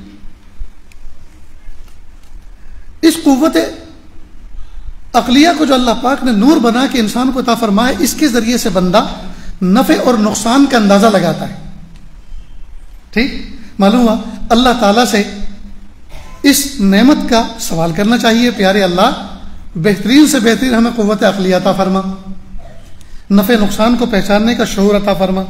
S1: اس قوت عقلیہ کو جو اللہ پاک نے نور بنا کے انسان کو عطا فرمایا، اس کے ذریعے سے بندہ نفع اور نقصان کا اندازہ لگاتا ہے. ٹھیک، معلوم ہوا اللہ تعالیٰ سے اس نعمت کا سوال کرنا چاہیے. پیارے اللہ، بہترین سے بہترین ہمیں قوت عقلیہ عطا فرما، نفع نقصان کو پہچاننے کا شعور عطا فرما.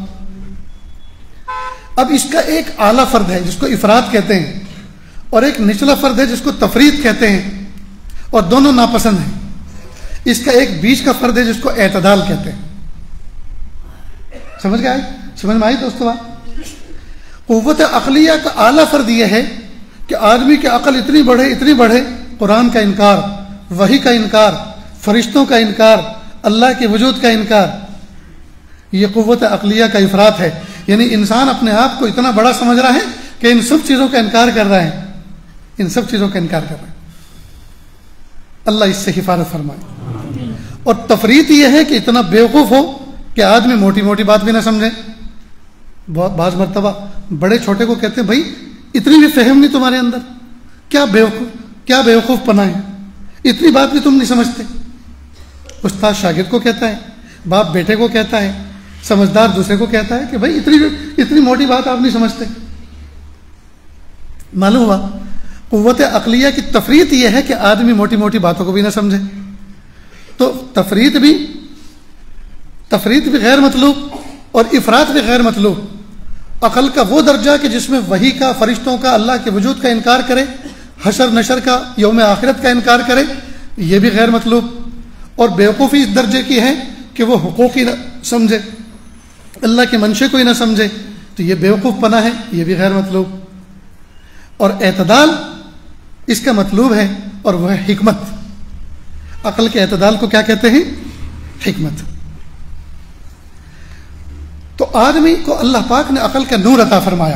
S1: اب اس کا ایک اعلیٰ فرد ہے جس کو افراد کہتے ہیں، اور ایک نچلا فرد ہے جس کو تفرید کہتے ہیں، اور دونوں ناپسند ہیں. اس کا ایک بیچ کا فرد ہے جس کو اعتدال کہتے ہیں. سمجھ گئے؟ سمجھ میں آئی دوستو؟ قوت عقلیہ کا اعلیٰ فرد یہ ہے کہ آدمی کی عقل اتنی بڑھے اتنی بڑھے قرآن کا انکار، وحی کا انکار، فرشتوں کا انکار، اللہ کے وجود کا انکار. یہ قوت عقلیہ کا افراط ہے. یعنی انسان اپنے آپ کو اتنا بڑا سمجھ رہا ہے کہ ان سب چیزوں کا انکار کر رہا ہے، ان سب چیزوں کا انکار کر رہا ہے. اللہ اس سے حفاظت فرمائے. اور تفریط یہ ہے کہ اتنا بیوقوف ہو کہ آدمی موٹی موٹی بات بھی نہ سمجھے. بہت بعض مرتبہ بڑے چھوٹے کو کہتے ہیں بھائی اتنی بھی فہم نہیں تمہارے اندر، کیا بیوقوف کیا بیوقوف پنا ہے، اتنی بات بھی تم نہیں سمجھتے۔ استاد شاگرد کو کہتا ہے، باپ بیٹے کو کہتا ہے، سمجھدار دوسرے کو کہتا ہے کہ بھائی اتنی اتنی موٹی بات آپ نہیں سمجھتے۔ معلوم ہوا قوت عقلیہ کی تفریط یہ ہے کہ آدمی موٹی موٹی باتوں کو بھی نہ سمجھے۔ تو تفریط بھی تفریط بھی غیر مطلوب اور افراط بھی غیر مطلوب۔ عقل کا وہ درجہ کہ جس میں وحی کا، فرشتوں کا، اللہ کے وجود کا انکار کرے، حشر نشر کا، یوم آخرت کا انکار کرے، یہ بھی غیر مطلوب۔ اور بیوقوفی اس درجے کی ہے کہ وہ حقوق ہی نہ سمجھے، اللہ کے منشے کو ہی نہ سمجھے، تو یہ بیوقوف پنا ہے، یہ بھی غیر مطلوب۔ اور اعتدال اس کا مطلوب ہے، اور وہ ہے حکمت۔ عقل کے اعتدال کو کیا کہتے ہیں؟ حکمت۔ تو آدمی کو اللہ پاک نے عقل کا نور عطا فرمایا۔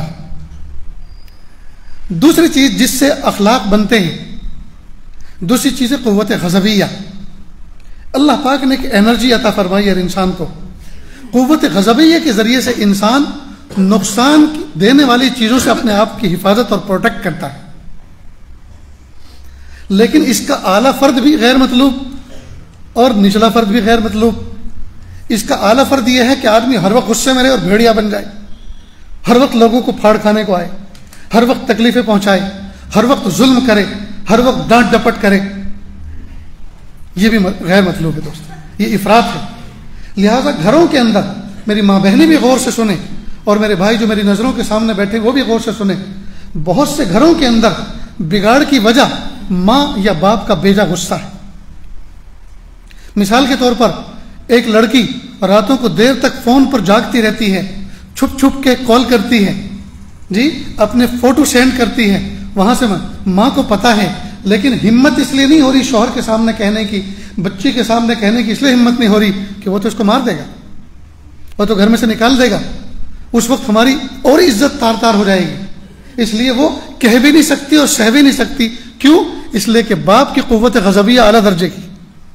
S1: دوسری چیز جس سے اخلاق بنتے ہیں، دوسری چیز ہے قوت غضبیہ۔ اللہ پاک نے ایک انرجی عطا فرمائی ہے انسان کو، قوت غضبیہ کے ذریعے سے انسان نقصان دینے والی چیزوں سے اپنے آپ کی حفاظت اور پروٹیکٹ کرتا ہے۔ لیکن اس کا اعلیٰ فرد بھی غیر مطلوب اور نچلا فرد بھی غیر مطلوب۔ اس کا اعلیٰ فرد یہ ہے کہ آدمی ہر وقت غصے میں رہے اور بھیڑیا بن جائے، ہر وقت لوگوں کو پھاڑ کھانے کو آئے، ہر وقت تکلیفیں پہنچائے، ہر وقت ظلم کرے، ہر وقت ڈانٹ ڈپٹ کرے، یہ بھی غیر مطلوب ہے دوست، یہ افراط ہے۔ لہٰذا گھروں کے اندر میری ماں بہنیں بھی غور سے سنیں، اور میرے بھائی جو میری نظروں کے سامنے بیٹھے وہ بھی غور سے سنیں۔ بہت سے گھروں کے اندر بگاڑ کی وجہ ماں یا باپ کا بیجا غصہ ہے۔ مثال کے طور پر ایک لڑکی راتوں کو دیر تک فون پر جاگتی رہتی ہے، چھپ چھپ کے کال کرتی ہے، جی اپنے فوٹو سینڈ کرتی ہے، وہاں سے ماں کو پتہ ہے، لیکن ہمت اس لیے نہیں ہو رہی شوہر کے سامنے کہنے کی، بچی کے سامنے کہنے کی اس لیے ہمت نہیں ہو رہی کہ وہ تو اس کو مار دے گا، وہ تو گھر میں سے نکال دے گا، اس وقت ہماری اور عزت تار تار ہو جائے گی، اس لیے وہ کہہ بھی نہیں سکتی اور سہ بھی نہیں سکتی۔ کیوں؟ اس لیے کہ باپ کی قوت غضبیہ اعلیٰ درجے کی۔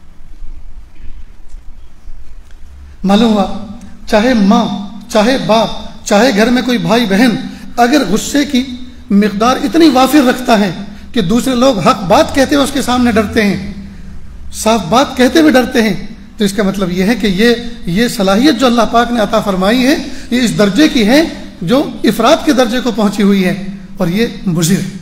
S1: معلوم ہوا چاہے ماں، چاہے باپ، چاہے گھر میں کوئی بھائی بہن اگر غصے کی مقدار اتنی وافر رکھتا ہے کہ دوسرے لوگ حق بات کہتے ہوئے اس کے سامنے ڈرتے ہیں، صاف بات کہتے ہوئے ڈرتے ہیں، تو اس کا مطلب یہ ہے کہ یہ یہ صلاحیت جو اللہ پاک نے عطا فرمائی ہے یہ اس درجے کی ہے جو افراد کے درجے کو پہنچی ہوئی ہے، اور یہ مضر ہے۔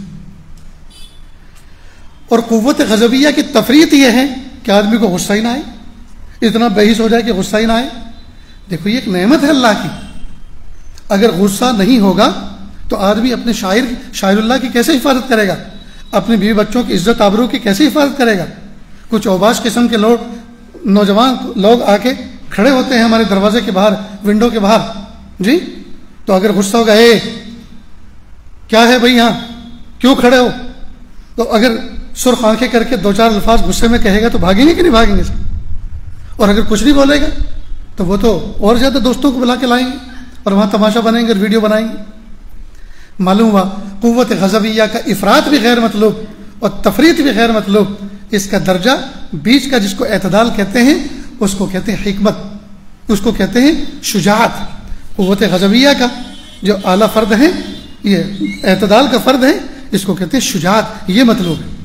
S1: اور قوت غضبیہ کی تفریط یہ ہے کہ آدمی کو غصہ ہی نہ آئے، اتنا بحث ہو جائے کہ غصہ ہی نہ آئے۔ دیکھو یہ ایک نعمت ہے اللہ کی، اگر غصہ نہیں ہوگا تو آدمی اپنے شاعر شاعر اللہ کی کیسے حفاظت کرے گا، اپنے بیوی بچوں کی عزت آبرو کی کیسے حفاظت کرے گا۔ کچھ اوباش قسم کے لوگ نوجوان لوگ آ کے کھڑے ہوتے ہیں ہمارے دروازے کے باہر، ونڈو کے باہر، جی تو اگر غصہ ہوگا اے کیا ہے بھائی یہاں کیوں کھڑے ہو، تو اگر سرخ آنکھیں کر کے دو چار الفاظ غصے میں کہے گا تو بھاگیں گے کہ نہیں بھاگیں گے، اور اگر کچھ نہیں بولے گا تو وہ تو اور زیادہ دوستوں کو بلا کے لائیں گے اور وہاں تماشا بنائیں گے اور ویڈیو بنائیں گے۔ معلوم ہوا قوت غضبیہ کا افراط بھی غیر مطلوب اور تفریط بھی غیر مطلوب، اس کا درجہ بیچ کا جس کو اعتدال کہتے ہیں اس کو کہتے ہیں حکمت، اس کو کہتے ہیں شجاعت۔ قوت غضبیہ کا جو اعلیٰ فرد ہے، یہ اعتدال کا فرد ہے، اس کو کہتے ہیں شجاعت، یہ مطلوب ہے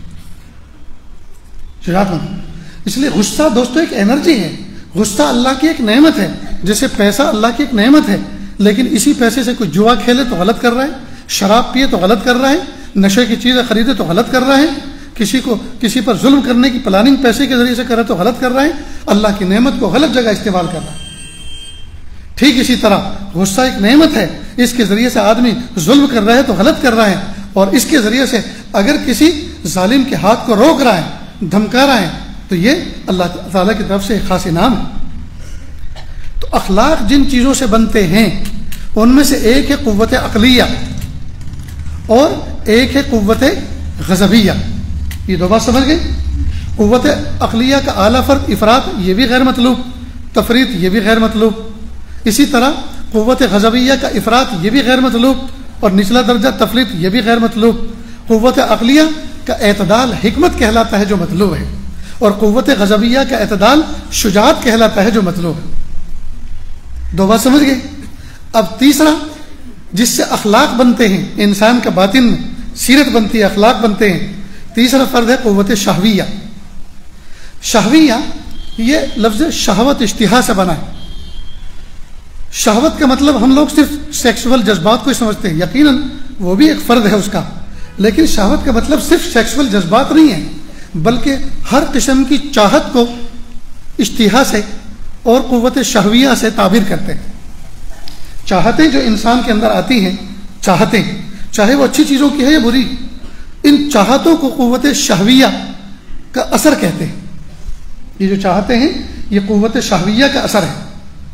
S1: شجاعت مطلوب۔ اس لیے غصہ دوستو ایک انرجی ہے، غصہ اللہ کی ایک نعمت ہے، جیسے پیسہ اللہ کی ایک نعمت ہے، لیکن اسی پیسے سے کوئی جوا کھیلے تو غلط کر رہا ہے، شراب پیے تو غلط کر رہا ہے، نشے کی چیزیں خریدے تو غلط کر رہا ہے، کسی کو کسی پر ظلم کرنے کی پلاننگ پیسے کے ذریعے سے کرے تو غلط کر رہا ہے، اللہ کی نعمت کو غلط جگہ استعمال کر رہا ہے۔ ٹھیک اسی طرح غصہ ایک نعمت ہے، اس کے ذریعے سے آدمی ظلم کر رہا ہے تو غلط کر رہا ہے، اور اس کے ذریعے سے اگر کسی ظالم کے ہاتھ کو روک رہا ہے، دھمکا رہا ہے، تو یہ اللہ تعالیٰ کی طرف سے ایک خاص انعام ہے۔ تو اخلاق جن چیزوں سے بنتے ہیں ان میں سے ایک ہے قوت عقلیہ اور ایک ہے قوت غضبیہ۔ یہ دو بات سمجھ گئے؟ قوت عقلیہ کا اعلیٰ فرد افراط، یہ بھی غیر مطلوب، تفریط یہ بھی غیر مطلوب۔ اسی طرح قوت غضبیہ کا افراط یہ بھی غیر مطلوب، اور نچلا درجہ تفریط یہ بھی غیر مطلوب۔ قوت عقلیہ کا اعتدال حکمت کہلاتا ہے جو مطلوب ہے، اور قوت غضبیہ کا اعتدال شجاعت کہلاتا ہے جو مطلوب ہے۔ دو بات سمجھ گئے؟ اب تیسرا جس سے اخلاق بنتے ہیں، انسان کا باطن میں سیرت بنتی ہے، اخلاق بنتے ہیں۔ تیسرا فرد ہے قوت شہویہ۔ شہویہ یہ لفظ شہوت اشتہا سے بنا ہے۔ شہوت کا مطلب ہم لوگ صرف سیکسول جذبات کو ہی سمجھتے ہیں، یقیناً وہ بھی ایک فرد ہے اس کا، لیکن شہوت کا مطلب صرف سیکسول جذبات نہیں ہے، بلکہ ہر قسم کی چاہت کو اشتہا سے اور قوت شہویہ سے تعبیر کرتے ہیں۔ چاہتیں جو انسان کے اندر آتی ہیں، چاہتیں چاہے وہ اچھی چیزوں کی ہے یا بری، ان چاہتوں کو قوت شہویہ کا اثر کہتے ہیں۔ یہ جو چاہتے ہیں یہ قوت شہویہ کا اثر ہے۔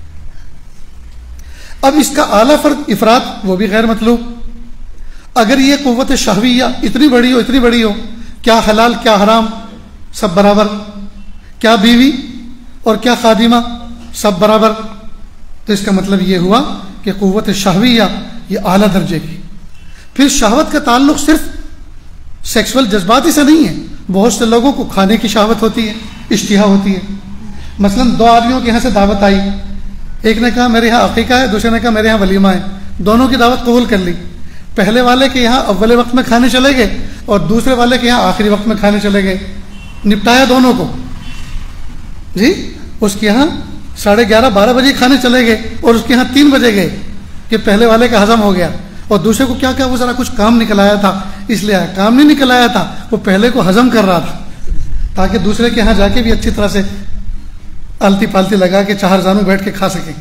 S1: اب اس کا اعلیٰ فرد افراد وہ بھی غیر مطلوب۔ اگر یہ قوت شہویہ اتنی بڑی ہو اتنی بڑی ہو، کیا حلال کیا حرام سب برابر، کیا بیوی اور کیا خادمہ سب برابر، تو اس کا مطلب یہ ہوا کہ قوت شہویہ یہ اعلیٰ درجے کی۔ پھر شہوت کا تعلق صرف سیکسول جذبات ہی سے نہیں ہے، بہت سے لوگوں کو کھانے کی شہوت ہوتی ہے، اشتہا ہوتی ہے۔ مثلا دو آدمیوں کے یہاں سے دعوت آئی، ایک نے کہا میرے یہاں عقیقہ ہے، دوسرے نے کہا میرے یہاں ولیمہ ہے، دونوں کی دعوت قبول کر لی۔ پہلے والے کے یہاں اول وقت میں کھانے چلے گئے اور دوسرے والے کے یہاں آخری وقت میں کھانے چلے گئے، نپٹایا دونوں کو جی۔ اس کے یہاں ساڑھے گیارہ بارہ بجے کھانے چلے گئے اور اس کے یہاں تین بجے گئے کہ پہلے والے کا ہضم ہو گیا، اور دوسرے کو کیا کیا وہ ذرا کچھ کام نکل آیا تھا، اس لیے کام نہیں نکل آیا تھا، وہ پہلے کو ہضم کر رہا تھا تاکہ دوسرے کے یہاں جا کے بھی اچھی طرح سے آلتی پالتی لگا کے چہار زانو بیٹھ کے کھا سکیں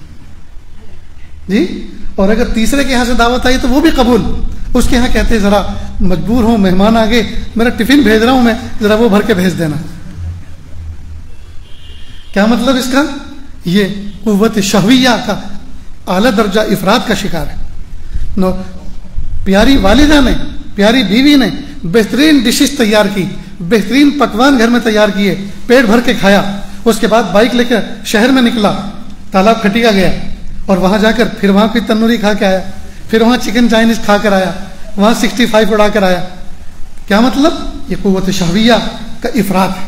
S1: جی۔ اور اگر تیسرے کے یہاں سے دعوت آئی تو وہ بھی قبول، اس کے یہاں کہتے ذرا مجبور ہوں، مہمان آ گئے، میرا ٹفن بھیج رہا ہوں میں، ذرا وہ بھر کے بھیج دینا۔ کیا مطلب اس کا؟ یہ قوت شہویہ کا اعلیٰ درجہ افراد کا شکار ہے۔ نو پیاری والدہ نے، پیاری بیوی نے بہترین ڈشز تیار کی، بہترین پکوان گھر میں تیار کیے، پیٹ بھر کے کھایا، اس کے بعد بائک لے کر شہر میں نکلا، تالاب کھٹیا گیا اور وہاں جا کر پھر وہاں کوئی تندوری کھا کے آیا، پھر وہاں چکن چائنیز کھا کر آیا، وہاں سکسٹی فائیو اڑا کر آیا۔ کیا مطلب؟ یہ قوت شہویہ کا افراد ہے۔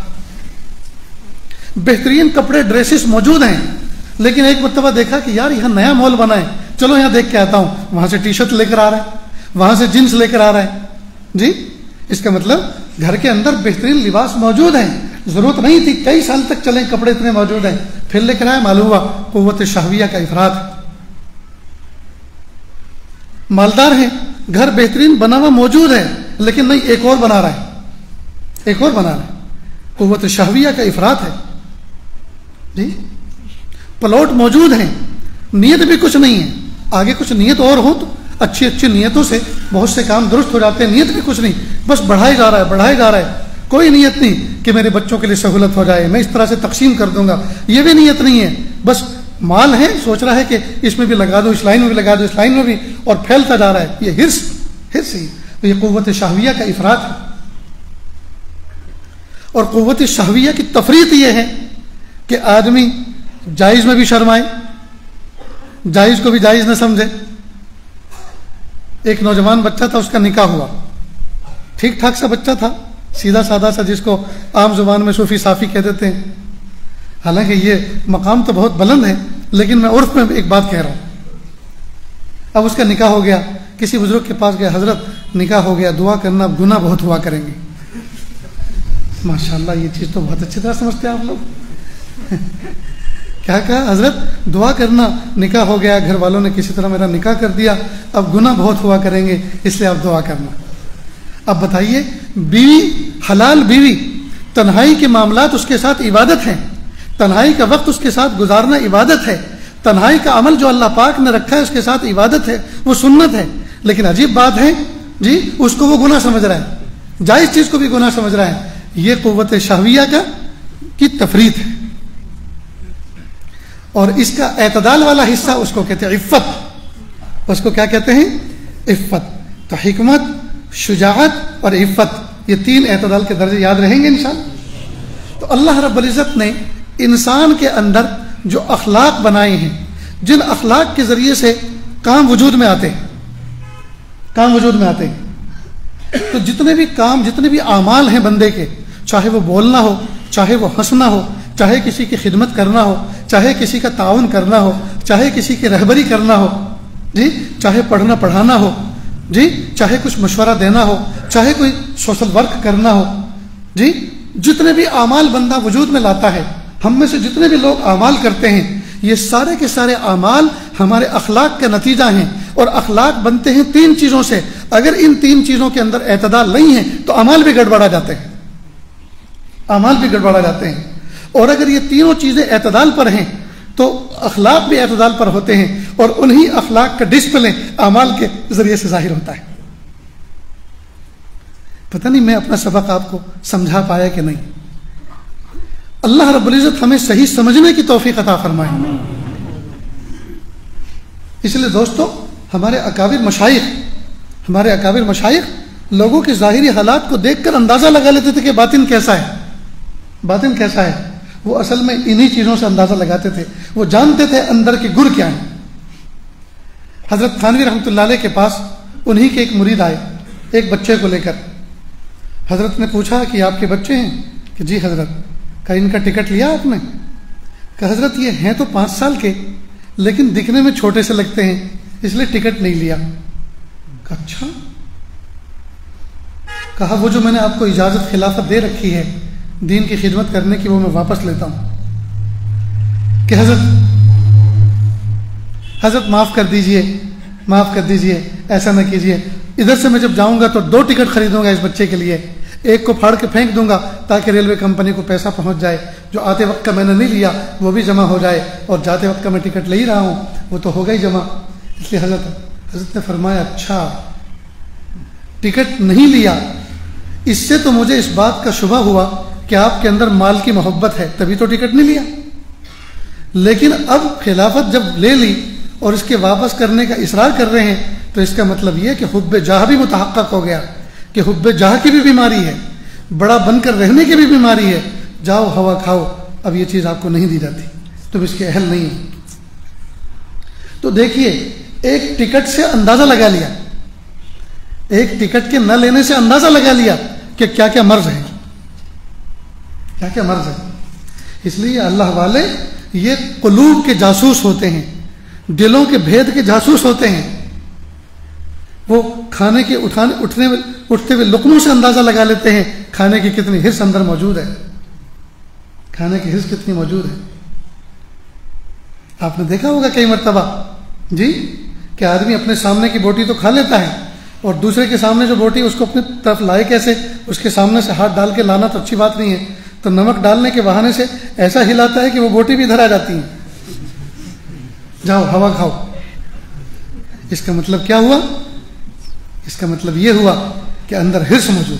S1: بہترین کپڑے ڈریسز موجود ہیں، لیکن ایک مرتبہ دیکھا کہ یار یہاں نیا مال بنا ہے، چلو یہاں دیکھ کے آتا ہوں، وہاں سے ٹی شرٹ لے کر آ رہا ہے، وہاں سے جینس لے کر آ رہا ہے جی۔ اس کا مطلب گھر کے اندر بہترین لباس موجود ہیں، ضرورت نہیں تھی کئی سال تک چلیں، کپڑے اتنے موجود ہیں، پھر لے کر آئے، معلوم ہوا قوت شہویہ کا افراد۔ مالدار ہیں، گھر بہترین بنا ہوا موجود ہے، لیکن نہیں ایک اور بنا رہا ہے، ایک اور بنا رہا ہے، قوت شہویہ کا افراد ہے جی۔ پلاٹ موجود ہیں، نیت بھی کچھ نہیں ہے، آگے کچھ نیت اور ہو تو اچھی اچھی نیتوں سے بہت سے کام درست ہو جاتے ہیں، نیت بھی کچھ نہیں، بس بڑھائے جا رہا ہے بڑھائے جا رہا ہے، کوئی نیت نہیں کہ میرے بچوں کے لیے سہولت ہو جائے، میں اس طرح سے تقسیم کر دوں گا، یہ بھی نیت نہیں ہے، بس مال ہے، سوچ رہا ہے کہ اس میں بھی لگا دو، اس لائن میں بھی لگا دو، اس لائن میں بھی، اور پھیلتا جا رہا ہے، یہ ہرس ہرس ہی تو یہ قوت شہویہ کا افراد ہے۔ اور قوت شہویہ کی تفریط یہ ہے کہ آدمی جائز میں بھی شرمائے، جائز کو بھی جائز نہ سمجھے۔ ایک نوجوان بچہ تھا، اس کا نکاح ہوا، ٹھیک ٹھاک سا بچہ تھا، سیدھا سادہ سا، جس کو عام زبان میں صوفی صافی کہہ دیتے ہیں، حالانکہ یہ مقام تو بہت بلند ہے، لیکن میں عرف میں ایک بات کہہ رہا ہوں۔ اب اس کا نکاح ہو گیا، کسی بزرگ کے پاس گیا، حضرت نکاح ہو گیا، دعا کرنا، گناہ بہت ہوا کریں گے۔ ماشاءاللہ یہ چیز تو بہت اچھی طرح سمجھتے ہیں آپ لوگ۔ کیا کہا؟ حضرت دعا کرنا، نکاح ہو گیا، گھر والوں نے کسی طرح میرا نکاح کر دیا، اب گناہ بہت ہوا کریں گے، اس لیے آپ دعا کرنا۔ اب بتائیے، بیوی، حلال بیوی، تنہائی کے معاملات اس کے ساتھ عبادت ہیں، تنہائی کا وقت اس کے ساتھ گزارنا عبادت ہے، تنہائی کا عمل جو اللہ پاک نے رکھا ہے اس کے ساتھ عبادت ہے، وہ سنت ہے، لیکن عجیب بات ہے جی، اس کو وہ گناہ سمجھ رہا ہے، جائز چیز کو بھی گناہ سمجھ رہا ہے۔ یہ قوت شہویہ کا کی تفریط ہے۔ اور اس کا اعتدال والا حصہ اس کو کہتے ہیں عفت، اس کو کیا کہتے ہیں؟ عفت۔ تو حکمت، شجاعت اور عفت، یہ تین اعتدال کے درجے یاد رہیں گے انشاءاللہ۔ تو اللہ رب العزت نے انسان کے اندر جو اخلاق بنائے ہیں، جن اخلاق کے ذریعے سے کام وجود میں آتے ہیں، کام وجود میں آتے ہیں، تو جتنے بھی کام، جتنے بھی اعمال ہیں بندے کے، چاہے وہ بولنا ہو، چاہے وہ ہنسنا ہو، چاہے کسی کی خدمت کرنا ہو، چاہے کسی کا تعاون کرنا ہو، چاہے کسی کی رہبری کرنا ہو جی، چاہے پڑھنا پڑھانا ہو جی، چاہے کچھ مشورہ دینا ہو، چاہے کوئی سوشل ورک کرنا ہو جی، جتنے بھی اعمال بندہ وجود میں لاتا ہے، ہم میں سے جتنے بھی لوگ اعمال کرتے ہیں، یہ سارے کے سارے اعمال ہمارے اخلاق کا نتیجہ ہیں، اور اخلاق بنتے ہیں تین چیزوں سے۔ اگر ان تین چیزوں کے اندر اعتدال نہیں ہے تو اعمال بھی گڑبڑا جاتے ہیں، اعمال بھی گڑبڑا جاتے ہیں، اور اگر یہ تینوں چیزیں اعتدال پر ہیں تو اخلاق بھی اعتدال پر ہوتے ہیں، اور انہی اخلاق کا ڈسپلے اعمال کے ذریعے سے ظاہر ہوتا ہے۔ پتہ نہیں میں اپنا سبق آپ کو سمجھا پایا کہ نہیں۔ اللہ رب العزت ہمیں صحیح سمجھنے کی توفیق عطا فرمائے۔ اس لیے دوستو، ہمارے اکابر مشائخ ہمارے اکابر مشائخ لوگوں کے ظاہری حالات کو دیکھ کر اندازہ لگا لیتے تھے کہ باطن کیسا ہے، باطن کیسا ہے۔ وہ اصل میں انہی چیزوں سے اندازہ لگاتے تھے، وہ جانتے تھے اندر کے گر کیا ہیں۔ حضرت تھانوی رحمۃ اللہ علیہ کے پاس انہی کے ایک مرید آئے ایک بچے کو لے کر۔ حضرت نے پوچھا کہ آپ کے بچے ہیں؟ کہ جی حضرت۔ کہا ان کا ٹکٹ لیا آپ نے؟ کہ حضرت یہ ہیں تو پانچ سال کے لیکن دکھنے میں چھوٹے سے لگتے ہیں، اس لیے ٹکٹ نہیں لیا۔ کہا اچھا۔ کہا وہ جو میں نے آپ کو اجازت خلافت دے رکھی ہے دین کی خدمت کرنے کی، وہ میں واپس لیتا ہوں۔ کہ حضرت حضرت معاف کر دیجئے معاف کر دیجئے ایسا نہ کیجئے، ادھر سے میں جب جاؤں گا تو دو ٹکٹ خریدوں گا اس بچے کے لیے، ایک کو پھاڑ کے پھینک دوں گا تاکہ ریلوے کمپنی کو پیسہ پہنچ جائے، جو آتے وقت کا میں نے نہیں لیا وہ بھی جمع ہو جائے، اور جاتے وقت کا میں ٹکٹ لے ہی رہا ہوں وہ تو ہوگا ہی جمع۔ اس لیے حضرت حضرت نے فرمایا اچھا ٹکٹ نہیں لیا، اس سے تو مجھے اس بات کا شبہ ہوا کہ آپ کے اندر مال کی محبت ہے، تبھی تو ٹکٹ نہیں لیا، لیکن اب خلافت جب لے لی اور اس کے واپس کرنے کا اصرار کر رہے ہیں تو اس کا مطلب یہ کہ حب جاہ بھی متحقق ہو گیا، کہ حب جاہ کی بھی بیماری ہے، بڑا بن کر رہنے کی بھی بیماری ہے، جاؤ ہوا کھاؤ، اب یہ چیز آپ کو نہیں دی جاتی، تم اس کے اہل نہیں ہو۔ تو دیکھیے، ایک ٹکٹ سے اندازہ لگا لیا، ایک ٹکٹ کے نہ لینے سے اندازہ لگا لیا کہ کیا کیا مرض ہے، کیا کیا مرض ہے۔ اس لیے اللہ والے یہ قلوب کے جاسوس ہوتے ہیں، دلوں کے بھید کے جاسوس ہوتے ہیں۔ وہ کھانے کے اٹھانے اٹھنے اٹھتے ہوئے لقموں سے اندازہ لگا لیتے ہیں کھانے کی کتنی حرص اندر موجود ہے، کھانے کی حرص کتنی موجود ہے۔ آپ نے دیکھا ہوگا کئی مرتبہ جی کہ آدمی اپنے سامنے کی بوٹی تو کھا لیتا ہے اور دوسرے کے سامنے جو بوٹی اس کو اپنی طرف لائے کیسے، اس کے سامنے سے ہاتھ ڈال کے لانا تو اچھی بات نہیں ہے، تو نمک ڈالنے کے بہانے سے ایسا ہلاتا ہے کہ وہ بوٹی بھی ادھر آ جاتی ہے، جاؤ ہوا کھاؤ۔ اس کا مطلب کیا ہوا؟ اس کا مطلب یہ ہوا کہ اندر حرص موجود۔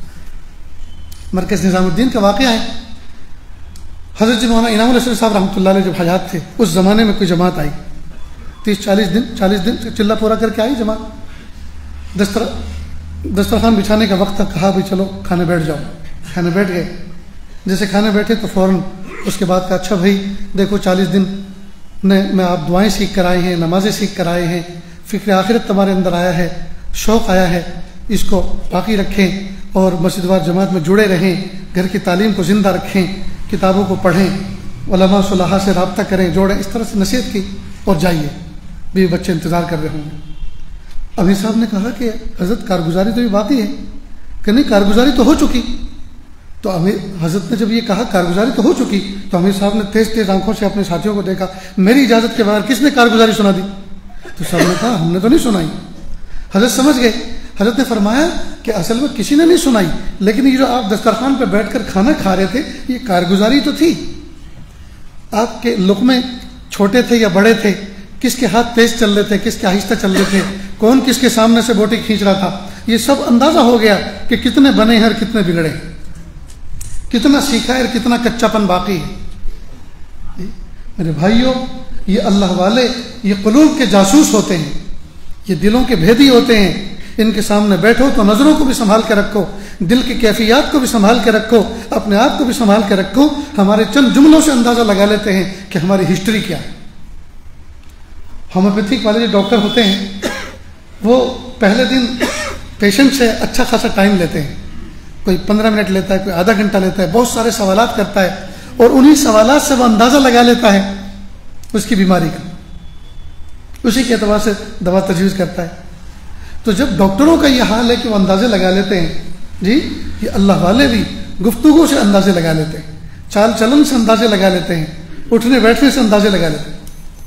S1: مرکز نظام الدین کا واقعہ ہے، حضرت جی مولانا انعام الحسن صاحب رحمۃ اللہ علیہ جب حیات تھے اس زمانے میں کوئی جماعت آئی، تیس چالیس دن چالیس دن چلہ پورا کر کے آئی جماعت، دستر دسترخوان بچھانے کا وقت تھا، کہا بھائی چلو کھانے بیٹھ جاؤ، کھانے بیٹھ گئے۔ جیسے کھانے بیٹھے تو فوراً اس کے بعد کہا اچھا بھائی دیکھو چالیس دن نے میں آپ دعائیں سیکھ کر آئے ہیں، نمازیں سیکھ کر آئے ہیں، فکر آخرت تمہارے اندر آیا ہے، شوق آیا ہے، اس کو باقی رکھیں اور مسجد وار جماعت میں جڑے رہیں، گھر کی تعلیم کو زندہ رکھیں، کتابوں کو پڑھیں، علماء صلحاء سے رابطہ کریں، جوڑیں، اس طرح سے نصیحت کی اور جائیے، بیوی بچے انتظار کر رہے ہوں گے۔ امیر صاحب نے کہا کہ حضرت کارگزاری تو یہ باقی ہے، کہ نہیں کارگزاری تو ہو چکی۔ تو امیر حضرت نے جب یہ کہا کارگزاری تو ہو چکی تو امیر صاحب نے تیز تیز آنکھوں سے اپنے ساتھیوں کو دیکھا، میری اجازت کے بغیر کس نے کارگزاری سنا دی؟ تو سب نے کہا ہم نے تو نہیں سنائی۔ حضرت سمجھ گئے، حضرت نے فرمایا کہ اصل میں کسی نے نہیں سنائی، لیکن یہ جو آپ دسترخوان پہ بیٹھ کر کھانا کھا رہے تھے یہ کارگزاری تو تھی۔ آپ کے لقمے چھوٹے تھے یا بڑے تھے، کس کے ہاتھ تیز چل رہے تھے، کس کے آہستہ چل رہے تھے، کون کس کے سامنے سے بوٹی کھینچ رہا تھا، یہ سب اندازہ ہو گیا کہ کتنے بنے ہیں اور کتنے بگڑے، کتنا سیکھا ہے اور کتنا کچا پن باقی ہے۔ میرے بھائیوں، یہ اللہ والے یہ قلوب کے جاسوس ہوتے ہیں، یہ دلوں کے بھیدی ہوتے ہیں۔ ان کے سامنے بیٹھو تو نظروں کو بھی سنبھال کے رکھو، دل کی کیفیات کو بھی سنبھال کے رکھو، اپنے آپ کو بھی سنبھال کے رکھو۔ ہمارے چند جملوں سے اندازہ لگا لیتے ہیں کہ ہماری ہسٹری کیا ہے۔ ہومیوپیتھک والے جو ڈاکٹر ہوتے ہیں وہ پہلے دن پیشنٹ سے اچھا خاصا ٹائم لیتے ہیں، کوئی پندرہ منٹ لیتا ہے، کوئی آدھا گھنٹہ لیتا ہے، بہت سارے سوالات کرتا ہے اور انہی سوالات سے وہ اندازہ لگا لیتا ہے اس کی بیماری کا۔ اسی کے اعتبار سے دوا تجویز کرتا ہے. تو جب ڈاکٹروں کا یہ حال ہے کہ وہ اندازے لگا لیتے ہیں جی، یہ اللہ والے بھی گفتگو سے اندازے لگا لیتے ہیں، چال چلن سے اندازے لگا لیتے ہیں، اٹھنے بیٹھنے سے اندازے لگا لیتے ہیں.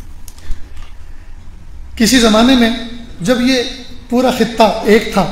S1: کسی زمانے میں جب یہ پورا خطہ ایک تھا،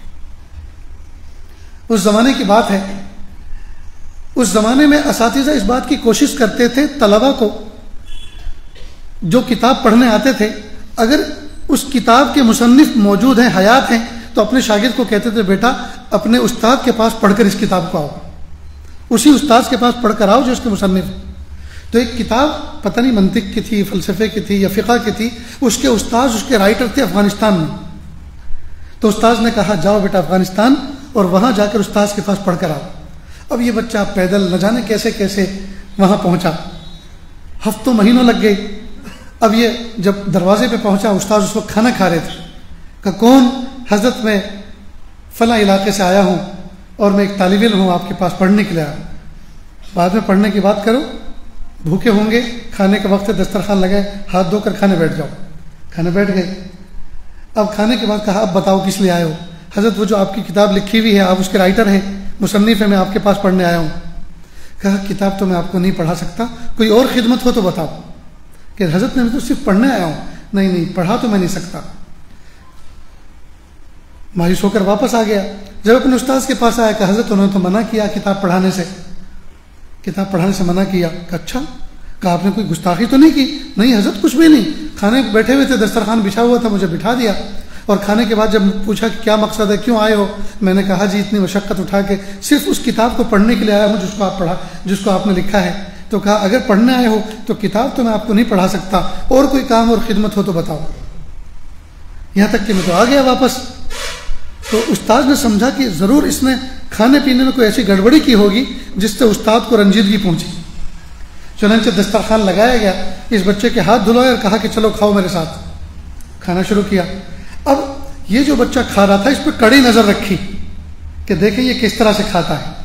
S1: اس زمانے کی بات ہے، اس زمانے میں اساتذہ اس بات کی کوشش کرتے تھے طلبہ کو جو کتاب پڑھنے آتے تھے، اگر اس کتاب کے مصنف موجود ہیں، حیات ہیں، تو اپنے شاگرد کو کہتے تھے بیٹا اپنے استاد کے پاس پڑھ کر اس کتاب کو آؤ، اسی استاد کے پاس پڑھ کر آؤ جو اس کے مصنف ہے. تو ایک کتاب پتہ نہیں منطق کی تھی، فلسفے کی تھی یا فقہ کی تھی، اس کے استاد اس کے رائٹر تھے افغانستان میں. تو استاد نے کہا جاؤ بیٹا افغانستان اور وہاں جا کر استاد کے پاس پڑھ کر آؤ. اب یہ بچہ پیدل نہ جانے کیسے کیسے وہاں پہنچا، ہفتوں مہینوں لگ گئے. اب یہ جب دروازے پہ پہنچا، استاد اس وقت کھانا کھا رہے تھے. کہ کون؟ حضرت میں فلاں علاقے سے آیا ہوں اور میں ایک طالب علم ہوں، آپ کے پاس پڑھنے کے لیے آیا ہوں. بعد میں پڑھنے کی بات کرو، بھوکے ہوں گے، کھانے کا وقت ہے، دسترخوان لگائے، ہاتھ دھو کر کھانے بیٹھ جاؤ. کھانے بیٹھ گئے. اب کھانے کے بعد کہا اب بتاؤ کس لیے آئے ہو؟ حضرت وہ جو آپ کی کتاب لکھی ہوئی ہے، آپ اس کے رائٹر ہیں، مصنف ہے، میں آپ کے پاس پڑھنے آیا ہوں. کہا کتاب تو میں آپ کو نہیں پڑھا سکتا، کوئی اور خدمت ہو تو بتاؤ. کہ حضرت نے تو صرف پڑھنے آیا ہوں. نہیں نہیں پڑھا تو میں نہیں سکتا. مایوس ہو کر واپس آ گیا. جب اپنے استاد کے پاس آیا کہ حضرت انہوں نے تو منع کیا کتاب پڑھانے سے، کتاب پڑھانے سے منع کیا. کہ اچھا، کہ آپ نے کوئی گستاخی تو نہیں کی؟ نہیں حضرت کچھ بھی نہیں، کھانے بیٹھے ہوئے تھے، دسترخوان بچھا ہوا تھا، مجھے بٹھا دیا. اور کھانے کے بعد جب پوچھا کہ کیا مقصد ہے، کیوں آئے ہو، میں نے کہا جی اتنی مشقت اٹھا کے صرف اس کتاب کو پڑھنے کے لیے آیا ہوں جس کو آپ پڑھا جس کو آپ نے لکھا ہے. تو کہا اگر پڑھنے آئے ہو تو کتاب تو میں آپ کو نہیں پڑھا سکتا، اور کوئی کام اور خدمت ہو تو بتاؤ. یہاں تک کہ میں تو آ گیا واپس. تو استاد نے سمجھا کہ ضرور اس نے کھانے پینے میں کوئی ایسی گڑبڑی کی ہوگی جس سے استاد کو رنجیدگی پہنچی. چنانچہ دسترخوان لگایا گیا، اس بچے کے ہاتھ دھلوائے اور کہا کہ چلو کھاؤ میرے ساتھ. کھانا شروع کیا. اب یہ جو بچہ کھا رہا تھا اس پہ کڑی نظر رکھی کہ دیکھیں یہ کس طرح سے کھاتا ہے.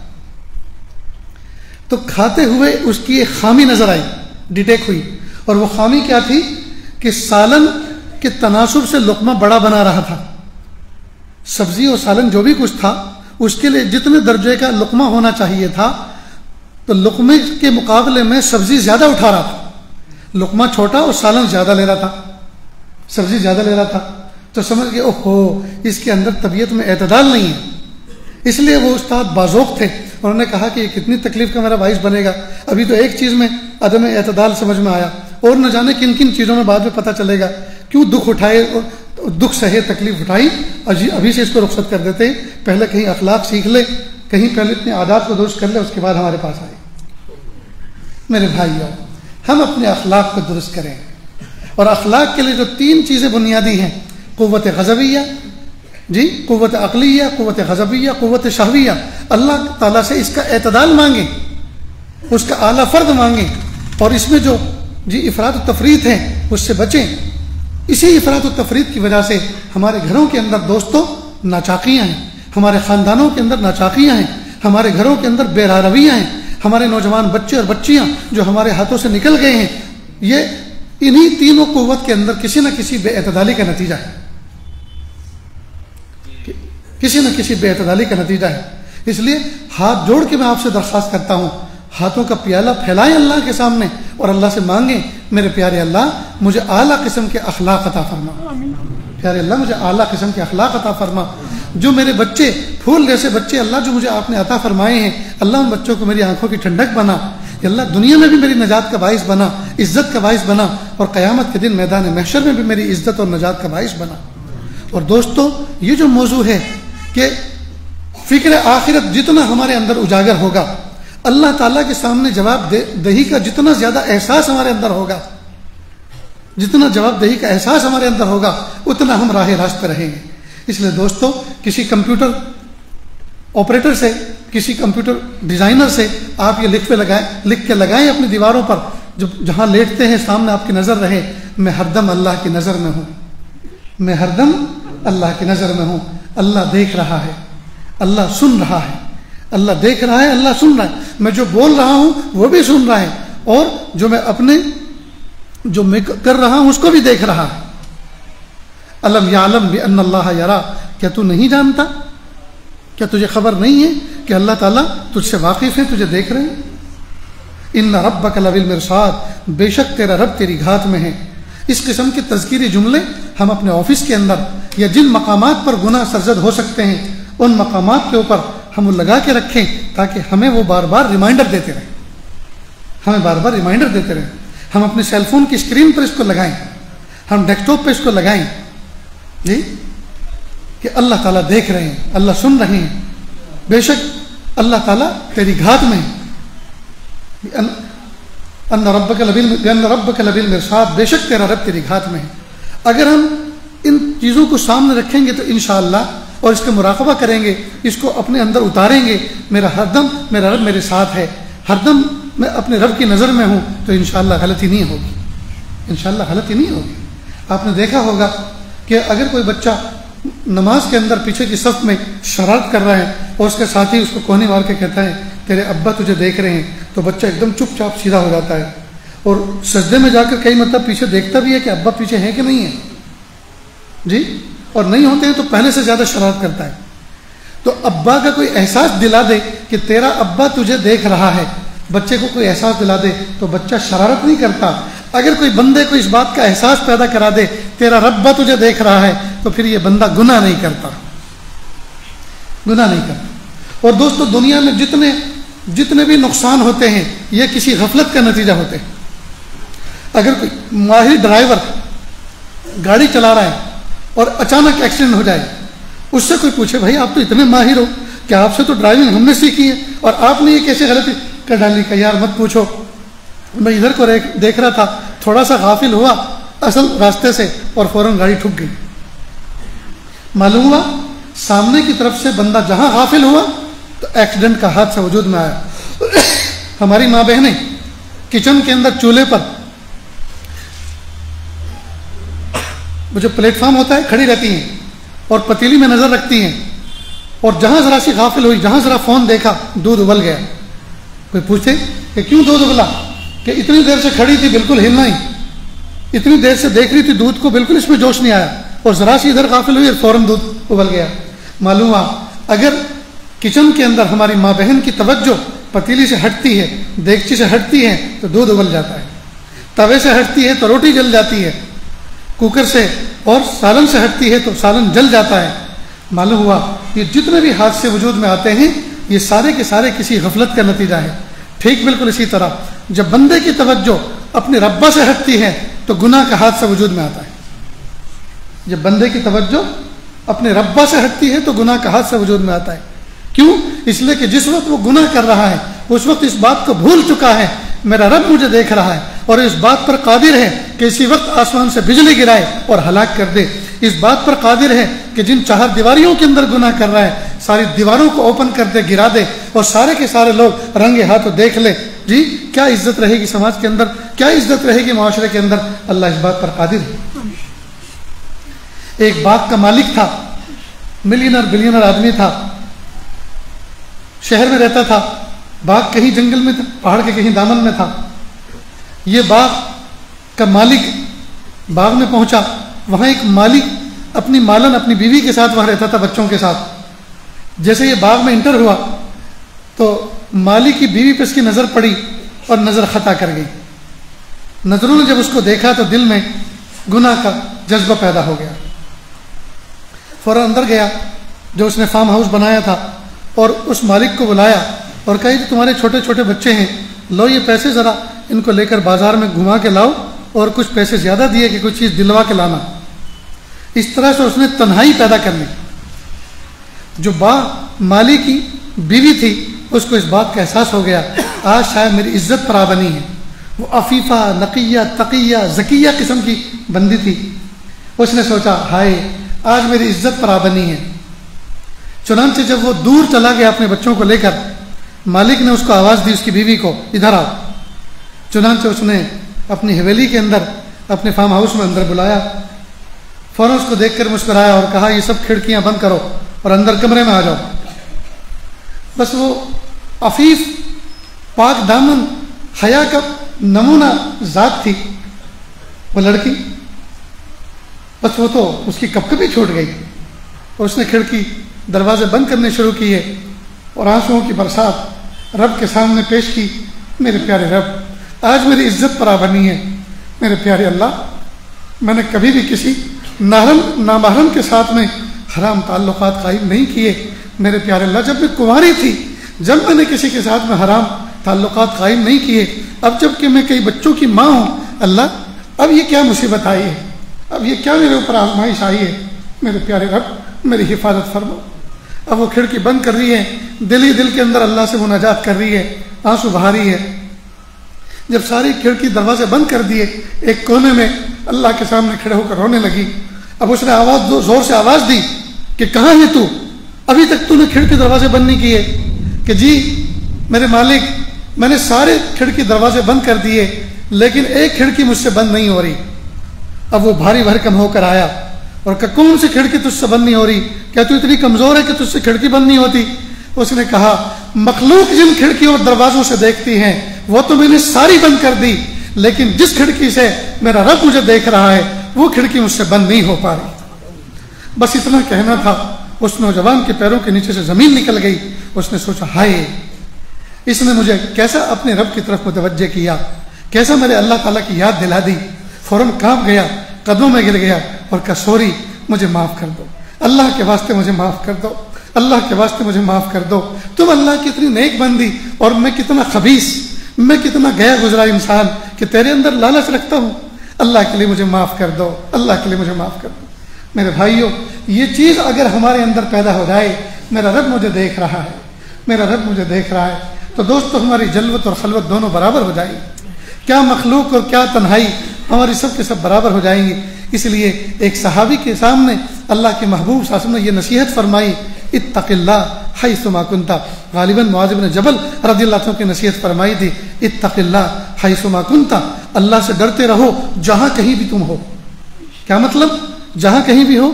S1: تو کھاتے ہوئے اس کی ایک خامی نظر آئی، ڈیٹیکٹ ہوئی. اور وہ خامی کیا تھی کہ سالن کے تناسب سے لقمہ بڑا بنا رہا تھا. سبزی اور سالن جو بھی کچھ تھا اس کے لیے جتنے درجے کا لقمہ ہونا چاہیے تھا، تو لقمے کے مقابلے میں سبزی زیادہ اٹھا رہا تھا. لقمہ چھوٹا اور سالن زیادہ لے رہا تھا، سبزی زیادہ لے رہا تھا. تو سمجھ گئے اوہو اس کے اندر طبیعت میں اعتدال نہیں ہے. اس لیے وہ استاد بازوق تھے. انہوں نے کہا کہ یہ کتنی تکلیف کا میرا باعث بنے گا. ابھی تو ایک چیز میں عدم اعتدال سمجھ میں آیا، اور نہ جانے کن کن چیزوں میں بعد میں پتہ چلے گا. کیوں دکھ اٹھائے اور دکھ سہے، تکلیف اٹھائی، ابھی سے اس کو رخصت کر دیتے ہیں. پہلے کہیں اخلاق سیکھ لے، کہیں پہلے اپنے عادات کو درست کر لے، اس کے بعد ہمارے پاس آئے. میرے بھائیو، ہم اپنے اخلاق کو درست کریں. اور اخلاق کے لیے جو تین چیزیں بنیادی ہیں، قوت غضبیہ، جی قوت عقلیہ، قوت غضبیہ، قوت شہویہ. اللہ تعالیٰ سے اس کا اعتدال مانگیں، اس کا اعلیٰ فرد مانگیں. اور اس میں جو جی افراط و تفریط ہیں اس سے بچیں. اسی افراط و تفریط کی وجہ سے ہمارے گھروں کے اندر دوستوں ناچاقیاں ہیں، ہمارے خاندانوں کے اندر ناچاقیاں ہیں، ہمارے گھروں کے اندر بے رویاں ہیں. ہمارے نوجوان بچے اور بچیاں جو ہمارے ہاتھوں سے نکل گئے ہیں، یہ انہی تینوں قوت کے اندر کسی نہ کسی بے اعتدالی کا نتیجہ ہے، کسی نہ کسی بے اعتدالی کا نتیجہ ہے. اس لیے ہاتھ جوڑ کے میں آپ سے درخواست کرتا ہوں، ہاتھوں کا پیالہ پھیلائیں اللہ کے سامنے اور اللہ سے مانگیں، میرے پیارے اللہ مجھے اعلیٰ قسم کے اخلاق عطا فرما. پیارے اللہ مجھے اعلیٰ قسم کے اخلاق عطا فرما. جو میرے بچے پھول جیسے بچے اللہ جو مجھے آپ نے عطا فرمائے ہیں، اللہ ان بچوں کو میری آنکھوں کی ٹھنڈک بنا. اللہ دنیا میں بھی میری نجات کا باعث بنا، عزت کا باعث بنا، اور قیامت کے دن میدان محشر میں بھی میری عزت اور نجات کا باعث بنا. اور دوستو، یہ جو موضوع ہے کہ فکر آخرت جتنا ہمارے اندر اجاگر ہوگا، اللہ تعالیٰ کے سامنے جواب دہی کا جتنا زیادہ احساس ہمارے اندر ہوگا، جتنا جواب دہی کا احساس ہمارے اندر ہوگا، اتنا ہم راہ راست پہ رہیں گے. اس لیے دوستو، کسی کمپیوٹر آپریٹر سے، کسی کمپیوٹر ڈیزائنر سے آپ یہ لکھ پہ لگائیں لکھ کے لگائیں اپنی دیواروں پر، جو جہاں لیٹتے ہیں سامنے آپ کی نظر رہے، میں ہر دم اللہ کی نظر میں ہوں، میں ہر دم اللہ کی نظر میں ہوں. اللہ دیکھ رہا ہے، اللہ سن رہا ہے، اللہ دیکھ رہا ہے، اللہ سن رہا ہے. میں جو بول رہا ہوں وہ بھی سن رہا ہے، اور جو میں اپنے جو میں کر رہا ہوں اس کو بھی دیکھ رہا ہے. الم یعلم بان اللہ یرا، کیا تو نہیں جانتا، کیا تجھے خبر نہیں ہے کہ اللہ تعالیٰ تجھ سے واقف ہے، تجھے دیکھ رہے ہیں؟ ان ربک لبالمرصاد، بے شک تیرا رب تیری گھات میں ہے۔ اس قسم کے تذکیری جملے ہم اپنے آفس کے اندر یا جن مقامات پر گناہ سرزد ہو سکتے ہیں ان مقامات کے اوپر ہم لگا کے رکھیں تاکہ ہمیں وہ بار بار ریمائنڈر دیتے رہیں، ہمیں بار بار ریمائنڈر دیتے رہیں۔ ہم اپنے سیل فون کی اسکرین پر اس کو لگائیں، ہم ڈیسک ٹاپ پہ اس کو لگائیں، جی کہ اللہ تعالیٰ دیکھ رہے ہیں، اللہ سن رہے ہیں، بے شک اللہ تعالیٰ تیری گھات میں ہے، ان ربک لبال ربک لبالمرصاد، بے شک تیرا رب تیری گھات میں ہے۔ اگر ہم ان چیزوں کو سامنے رکھیں گے تو انشاءاللہ اور اس کا مراقبہ کریں گے، اس کو اپنے اندر اتاریں گے، میرا ہر دم میرا رب میرے ساتھ ہے، ہر دم میں اپنے رب کی نظر میں ہوں، تو انشاءاللہ غلطی نہیں ہوگی، انشاءاللہ غلطی نہیں ہوگی۔ آپ نے دیکھا ہوگا کہ اگر کوئی بچہ نماز کے اندر پیچھے کی صف میں شرارت کر رہا ہے اور اس کے ساتھی اس کو کوہنی مار کے کہتا ہے تیرے ابا تجھے دیکھ رہے ہیں، تو بچہ ایک دم چپ چاپ سیدھا ہو جاتا ہے اور سجدے میں جا کر کئی مطلب پیچھے دیکھتا بھی ہے کہ ابا پیچھے ہیں کہ نہیں ہے، جی، اور نہیں ہوتے ہیں تو پہلے سے زیادہ شرارت کرتا ہے۔ تو ابا کا کوئی احساس دلا دے کہ تیرا ابا تجھے دیکھ رہا ہے، بچے کو کوئی احساس دلا دے تو بچہ شرارت نہیں کرتا۔ اگر کوئی بندے کو اس بات کا احساس پیدا کرا دے تیرا رب تجھے دیکھ رہا ہے تو پھر یہ بندہ گناہ نہیں کرتا، گناہ نہیں کرتا۔ اور دوستو دنیا میں جتنے جتنے بھی نقصان ہوتے ہیں یہ کسی غفلت کا نتیجہ ہوتے ہیں۔ اگر کوئی ماہر ڈرائیور گاڑی چلا رہا ہے اور اچانک ایکسیڈنٹ ہو جائے، اس سے کوئی پوچھے بھائی آپ تو اتنے ماہر ہو کہ آپ سے تو ڈرائیونگ ہم نے سیکھی ہے اور آپ نے یہ کیسے غلطی کر ڈالی؟ کہ یار مت پوچھو، میں ادھر کو دیکھ رہا تھا، تھوڑا سا غافل ہوا اصل راستے سے اور فوراً گاڑی ٹھک گئی۔ معلوم ہوا سامنے کی طرف سے بندہ جہاں غافل ہوا تو ایکسیڈنٹ کا حادثہ وجود میں آیا۔ ہماری ماں بہنیں کچن کے اندر چولہے پر وہ جو پلیٹ فارم ہوتا ہے کھڑی رہتی ہیں اور پتیلی میں نظر رکھتی ہیں، اور جہاں ذرا سی غافل ہوئی، جہاں ذرا فون دیکھا، دودھ ابل گیا۔ کوئی پوچھے کہ کیوں دودھ ابلا؟ کہ اتنی دیر سے کھڑی تھی بالکل ہلنا ہی، اتنی دیر سے دیکھ رہی تھی دودھ کو، بالکل اس میں جوش نہیں آیا اور ذرا سی ادھر غافل ہوئی اور فوراً دودھ ابل گیا۔ معلوم ہوا اگر کچن کے اندر ہماری ماں بہن کی توجہ پتیلی سے ہٹتی ہے، دیگچی سے ہٹتی ہے تو دودھ ابل جاتا ہے، توے سے ہٹتی ہے تو روٹی جل جاتی ہے، کوکر سے اور سالن سے ہٹتی ہے تو سالن جل جاتا ہے۔ معلوم ہوا یہ جتنے بھی حادثے وجود میں آتے ہیں یہ سارے کے سارے کسی غفلت کا نتیجہ ہے۔ ٹھیک بالکل اسی طرح جب بندے کی توجہ اپنے ربا سے ہٹتی ہے تو گناہ کا حادثہ وجود میں آتا ہے۔ جب بندے کی توجہ اپنے ربا سے ہٹتی ہے تو گناہ کا حادثہ وجود میں آتا ہے۔ کیوں؟ اس لیے کہ جس وقت وہ گناہ کر رہا ہے اس وقت اس بات کو بھول چکا ہے میرا رب مجھے دیکھ رہا ہے اور اس بات پر قادر ہے کہ اسی وقت آسمان سے بجلی گرائے اور ہلاک کر دے، اس بات پر قادر ہے کہ جن چہار دیواریوں کے اندر گناہ کر رہا ہے ساری دیواروں کو اوپن کر دے، گرا دے اور سارے کے سارے لوگ رنگے ہاتھوں دیکھ لے۔ جی کیا عزت رہے گی سماج کے اندر، کیا عزت رہے گی معاشرے کے اندر؟ اللہ اس بات پر قادر ہے۔ ایک باغ کا مالک تھا، ملینر بلینر آدمی تھا، شہر میں رہتا تھا، باغ کہیں جنگل میں تھا، پہاڑ کے کہیں دامن میں تھا۔ یہ باغ کا مالک باغ میں پہنچا، وہاں ایک مالک اپنی مالن اپنی بیوی کے ساتھ وہاں رہتا تھا، بچوں کے ساتھ۔ جیسے یہ باغ میں انٹر ہوا تو مالک کی بیوی پہ اس کی نظر پڑی اور نظر خطا کر گئی۔ نظروں نے جب اس کو دیکھا تو دل میں گناہ کا جذبہ پیدا ہو گیا، فوراً اندر گیا جو اس نے فارم ہاؤس بنایا تھا اور اس مالک کو بلایا اور کہا کہ تمہارے چھوٹے چھوٹے بچے ہیں، لو یہ پیسے ذرا ان کو لے کر بازار میں گھما کے لاؤ اور کچھ پیسے زیادہ دیے کہ کچھ چیز دلوا کے لانا۔ اس طرح سے اس نے تنہائی پیدا کر لی۔ جو با مالی کی بیوی تھی اس کو اس بات کا احساس ہو گیا آج شاید میری عزت پر آ بنی ہے۔ وہ عفیفہ، نقیہ، تقیہ، ذکیہ قسم کی بندی تھی۔ اس نے سوچا ہائے آج میری عزت پر آ بنی ہے۔ چنانچہ جب وہ دور چلا گیا اپنے بچوں کو لے کر، مالک نے اس کو آواز دی، اس کی بیوی کو، ادھر آؤ۔ چنانچہ اس نے اپنی حویلی کے اندر اپنے فارم ہاؤس میں اندر بلایا، فوراً اس کو دیکھ کر مسکرایا اور کہا یہ سب کھڑکیاں بند کرو اور اندر کمرے میں آ جاؤ۔ بس وہ عفیف، پاک دامن، حیا کا نمونہ ذات تھی وہ لڑکی۔ بس وہ تو اس کی کپ کپی چھوٹ گئی اور اس نے کھڑکی دروازے بند کرنے شروع کیے اور آنسوؤں کی برسات رب کے سامنے پیش کی. میرے پیارے رب، آج میری عزت پر آ بنی ہے. میرے پیارے اللہ، میں نے کبھی بھی کسی ناحرم نامحرم کے ساتھ میں حرام تعلقات قائم نہیں کیے. میرے پیارے اللہ، جب میں کنواری تھی، جب میں نے کسی کے ساتھ میں حرام تعلقات قائم نہیں کیے. اب جب کہ میں کئی بچوں کی ماں ہوں اللہ، اب یہ کیا مصیبت آئی ہے، اب یہ کیا میرے اوپر آزمائش آئی ہے. میرے پیارے رب میری حفاظت فرماؤ. اب وہ کھڑکی بند کر رہی ہے، دل ہی دل کے اندر اللہ سے مناجات کر رہی ہے، آنسو بہا رہی ہے. جب ساری کھڑکی دروازے بند کر دیے، ایک کونے میں اللہ کے سامنے کھڑے ہو کر رونے لگی. اب اس نے آواز زور سے آواز دی کہ کہاں ہے تو؟ ابھی تک تو نے کھڑکی دروازے بند نہیں کیے. کہ جی میرے مالک، میں نے سارے کھڑکی دروازے بند کر دیے لیکن ایک کھڑکی مجھ سے بند نہیں ہو رہی. اب وہ بھاری بھرکم ہو کر آیا اور کہ کون سی کھڑکی تجھ سے بند نہیں ہو رہی؟ کیا تو اتنی کمزور ہے کہ تجھ سے کھڑکی بند نہیں ہوتی؟ اس نے کہا مخلوق جن کھڑکیوں اور دروازوں سے دیکھتی ہیں وہ تو میں نے ساری بند کر دی، لیکن جس کھڑکی سے میرا رب مجھے دیکھ رہا ہے وہ کھڑکی مجھ سے بند نہیں ہو پا رہی. بس اتنا کہنا تھا. اس نوجوان کے پیروں کے نیچے سے زمین نکل گئی. اس نے سوچا ہائے، اس نے مجھے کیسا اپنے رب کی طرف متوجہ کیا، کیسا میرے اللہ تعالیٰ کی یاد دلا دی. فوراً کانپ گیا، قدموں میں گر گیا اور کہا سوری، مجھے معاف کر دو، اللہ کے واسطے مجھے معاف کر دو، اللہ کے واسطے مجھے معاف کر دو. تم اللہ کی اتنی نیک بندی اور میں کتنا خبیث، میں کتنا گیا گزرا انسان کہ تیرے اندر لالچ رکھتا ہوں. اللہ کے لیے مجھے معاف کر دو، اللہ کے لیے مجھے معاف کر دو. میرے بھائیوں، یہ چیز اگر ہمارے اندر پیدا ہو جائے، میرا رب مجھے دیکھ رہا ہے، میرا رب مجھے دیکھ رہا ہے، تو دوستو ہماری جلوت اور خلوت دونوں برابر ہو جائیں گی. کیا مخلوق اور کیا تنہائی، ہماری سب کے سب برابر ہو جائیں گی. اس لیے ایک صحابی کے سامنے اللہ کے محبوب صلی اللہ علیہ وسلم نے یہ نصیحت فرمائی، اتق اللہ حیث ما کنت. غالباً معاذ بن جبل رضی اللہ عنہ کی نصیحت فرمائی تھی، اتق اللہ حیث ما کنت، اللہ سے ڈرتے رہو جہاں کہیں بھی تم ہو. کیا مطلب؟ جہاں کہیں بھی ہو.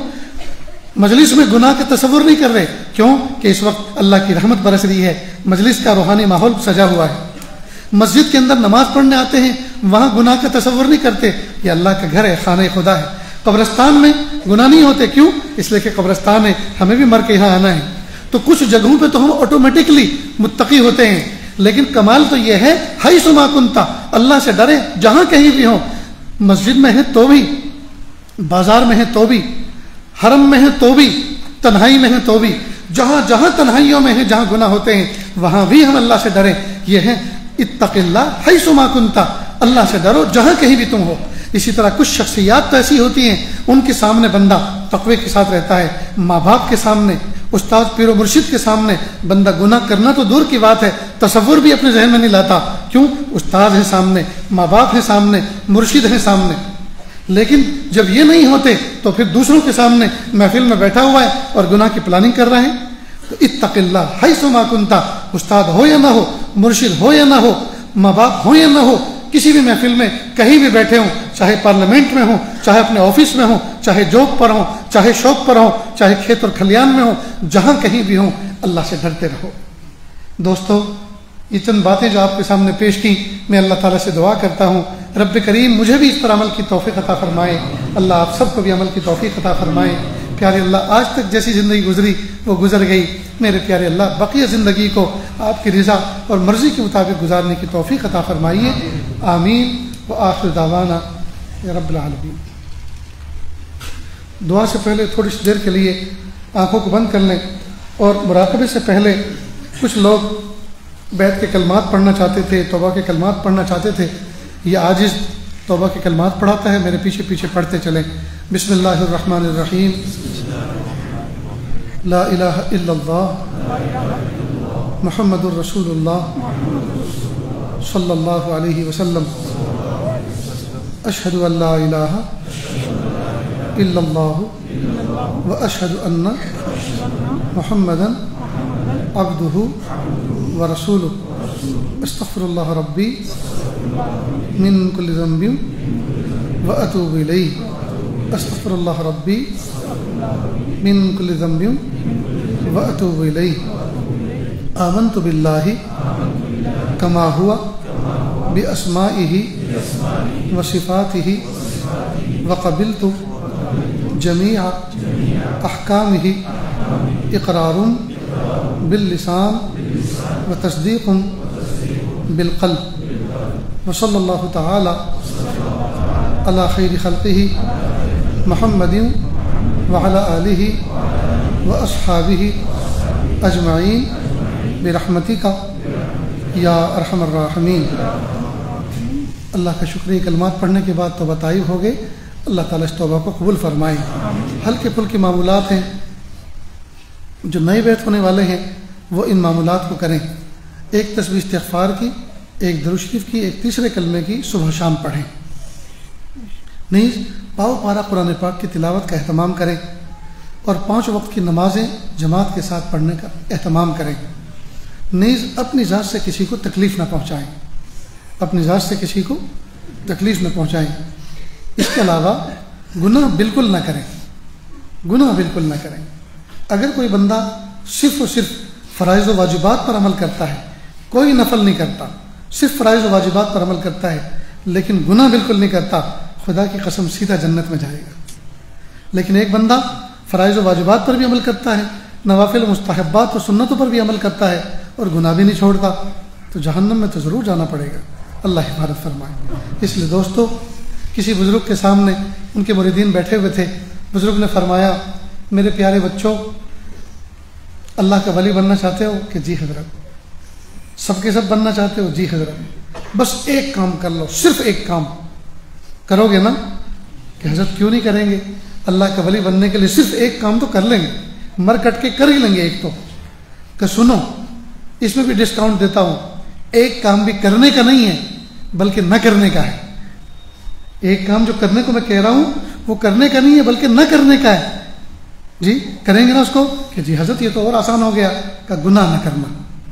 S1: مجلس میں گناہ کا تصور نہیں کر رہے، کیوں کہ اس وقت اللہ کی رحمت برس رہی ہے، مجلس کا روحانی ماحول سجا ہوا ہے. مسجد کے اندر نماز پڑھنے آتے ہیں، وہاں گناہ کا تصور نہیں کرتے، یہ اللہ کا گھر ہے، خانہ خدا ہے. قبرستان میں گناہ نہیں ہوتے، کیوں؟ اس لیے کہ قبرستان ہے، ہمیں بھی مر کے یہاں آنا ہے. تو کچھ جگہوں پہ تو ہم آٹومیٹکلی متقی ہوتے ہیں، لیکن کمال تو یہ ہے حیث ما کنت، اللہ سے ڈرے جہاں کہیں بھی ہو. مسجد میں ہے تو بھی، بازار میں ہے تو بھی، حرم میں ہے تو بھی، تنہائی میں ہے تو بھی، جہاں جہاں تنہائیوں میں ہے، جہاں گناہ ہوتے ہیں وہاں بھی ہم اللہ سے ڈریں. یہ ہے اتق اللہ حیث ما کنت، اللہ سے ڈرو جہاں کہیں بھی تم ہو. اسی طرح کچھ شخصیات تو ایسی ہوتی ہیں، ان کے سامنے بندہ تقوی کے ساتھ رہتا ہے. ماں باپ کے سامنے، استاد پیر و مرشد کے سامنے بندہ گناہ کرنا تو دور کی بات ہے، تصور بھی اپنے ذہن میں نہیں لاتا. کیوں؟ استاد ہے سامنے، ماں باپ ہے سامنے، مرشد ہے سامنے. لیکن جب یہ نہیں ہوتے تو پھر دوسروں کے سامنے محفل میں بیٹھا ہوا ہے اور گناہ کی پلاننگ کر رہے ہیں. تو اتق اللہ حیث ما کنت، استاد ہو یا نہ ہو، مرشد ہو یا نہ ہو، ماں باپ ہو یا نہ ہو، کسی بھی محفل میں کہیں بھی بیٹھے ہوں، چاہے پارلیمنٹ میں ہوں، چاہے اپنے آفس میں ہوں، چاہے جاب پر ہوں، چاہے شاپ پر ہوں، چاہے کھیت اور کھلیان میں ہوں، جہاں کہیں بھی ہوں اللہ سے ڈرتے رہو. دوستو، یہ چند باتیں جو آپ کے سامنے پیش کی، میں اللہ تعالیٰ سے دعا کرتا ہوں رب کریم مجھے بھی اس پر عمل کی توفیق عطا فرمائے، اللہ آپ سب کو بھی عمل کی توفیق عطا فرمائے. پیارے اللہ، آج تک جیسی زندگی گزری وہ گزر گئی. میرے پیارے اللہ، بقیہ زندگی کو آپ کی رضا اور مرضی کے مطابق گزارنے کی توفیق عطا فرمائیے. آمین وآخر دعوانا یا رب العالمین. دعا سے پہلے تھوڑی سی دیر کے لیے آنکھوں کو بند کر لیں، اور مراقبے سے پہلے کچھ لوگ بیت کے کلمات پڑھنا چاہتے تھے، توبہ کے کلمات پڑھنا چاہتے تھے. یہ عاجز توبہ کے کلمات پڑھاتا ہے، میرے پیچھے پیچھے پڑھتے چلیں. بسم اللہ الرحمن الرحیم. لا الہ الا اللہ محمد الرسول اللہ صلی اللہ علیہ وسلم. اشہد ان لا الہ الا اللہ واشہد ان محمدا عبدہ ورسولہ. استغفر اللہ ربی من کل ذنب واتوب الیہ. استغفر اللہ ربی من کل ذنب واتوب الیہ. آمنت باللہ کما ہوا باسمائہ وصفاتہ وقبلت جميع أحكامه إقرار باللسان وتصديق بالقلب وصلى الله تعالى على خير خلقه محمد وعلى آله وأصحابه أجمعين برحمتك یا ارحم الراحمین۔ اللہ کا شکریہ، کلمات پڑھنے کے بعد توبہ طائب ہو گئے، اللہ تعالیٰ اس توبہ کو قبول فرمائے۔ ہلکے پھلکے معمولات ہیں، جو نئے بیت ہونے والے ہیں وہ ان معمولات کو کریں۔ ایک تسبیح استغفار کی، ایک درود شریف کی، ایک تیسرے کلمے کی صبح شام پڑھیں۔ نیز پاؤ پارا قرآن پاک کی تلاوت کا اہتمام کریں، اور پانچ وقت کی نمازیں جماعت کے ساتھ پڑھنے کا اہتمام کریں۔ نیز اپنی ذات سے کسی کو تکلیف نہ پہنچائیں، اپنی ذات سے کسی کو تکلیف نہ پہنچائیں۔ اس کے علاوہ گناہ بالکل نہ کریں، گناہ بالکل نہ کریں۔ اگر کوئی بندہ صرف و صرف فرائض و واجبات پر عمل کرتا ہے، کوئی نفل نہیں کرتا، صرف فرائض و واجبات پر عمل کرتا ہے لیکن گناہ بالکل نہیں کرتا، خدا کی قسم سیدھا جنت میں جائے گا۔ لیکن ایک بندہ فرائض و واجبات پر بھی عمل کرتا ہے، نوافل و مستحبات و سنتوں پر بھی عمل کرتا ہے، اور گناہ بھی نہیں چھوڑتا، تو جہنم میں تو ضرور جانا پڑے گا۔ اللہ حفاظت فرمائے۔ اس لیے دوستو، کسی بزرگ کے سامنے ان کے مریدین بیٹھے ہوئے تھے، بزرگ نے فرمایا، میرے پیارے بچوں، اللہ کا ولی بننا چاہتے ہو؟ کہ جی حضرت۔ سب کے سب بننا چاہتے ہو؟ جی حضرت۔ بس ایک کام کر لو، صرف ایک کام کرو گے نا؟ کہ حضرت کیوں نہیں کریں گے؟ اللہ کا ولی بننے کے لیے صرف ایک کام تو کر لیں گے، مر کٹ کے کر ہی لیں گے ایک تو۔ کہ سنو، اس میں بھی ڈسکاؤنٹ دیتا ہوں، ایک کام بھی کرنے کا نہیں ہے بلکہ نہ کرنے کا ہے۔ ایک کام جو کرنے کو میں کہہ رہا ہوں وہ کرنے کا نہیں ہے بلکہ نہ کرنے کا ہے۔ جی کریں گے نا اس کو؟ کہ جی حضرت یہ تو اور آسان ہو گیا۔ کہ گناہ نہ کرنا،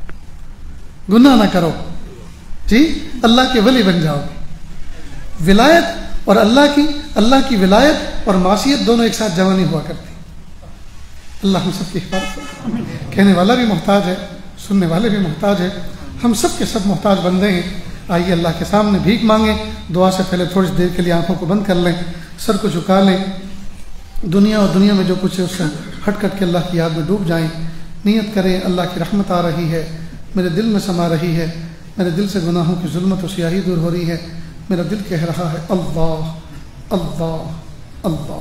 S1: گناہ نہ کرو، جی اللہ کے ولی بن جاؤ گے۔ ولایت اور اللہ کی اللہ کی ولایت اور معصیت دونوں ایک ساتھ جوانی ہوا کرتی۔ اللہ ہم سب کی حفاظت کرے۔ کہنے والا بھی محتاج ہے، سننے والے بھی محتاج ہے، ہم سب کے سب محتاج بندے ہیں۔ آئیے اللہ کے سامنے بھیک مانگیں۔ دعا سے پہلے تھوڑی دیر کے لیے آنکھوں کو بند کر لیں، سر کو جھکا لیں، دنیا اور دنیا میں جو کچھ ہے اس سے ہٹ کٹ کے اللہ کی یاد میں ڈوب جائیں۔ نیت کریں، اللہ کی رحمت آ رہی ہے، میرے دل میں سما رہی ہے، میرے دل سے گناہوں کی ظلمت و سیاہی دور ہو رہی ہے، میرا دل کہہ رہا ہے اللہ اللہ اللہ۔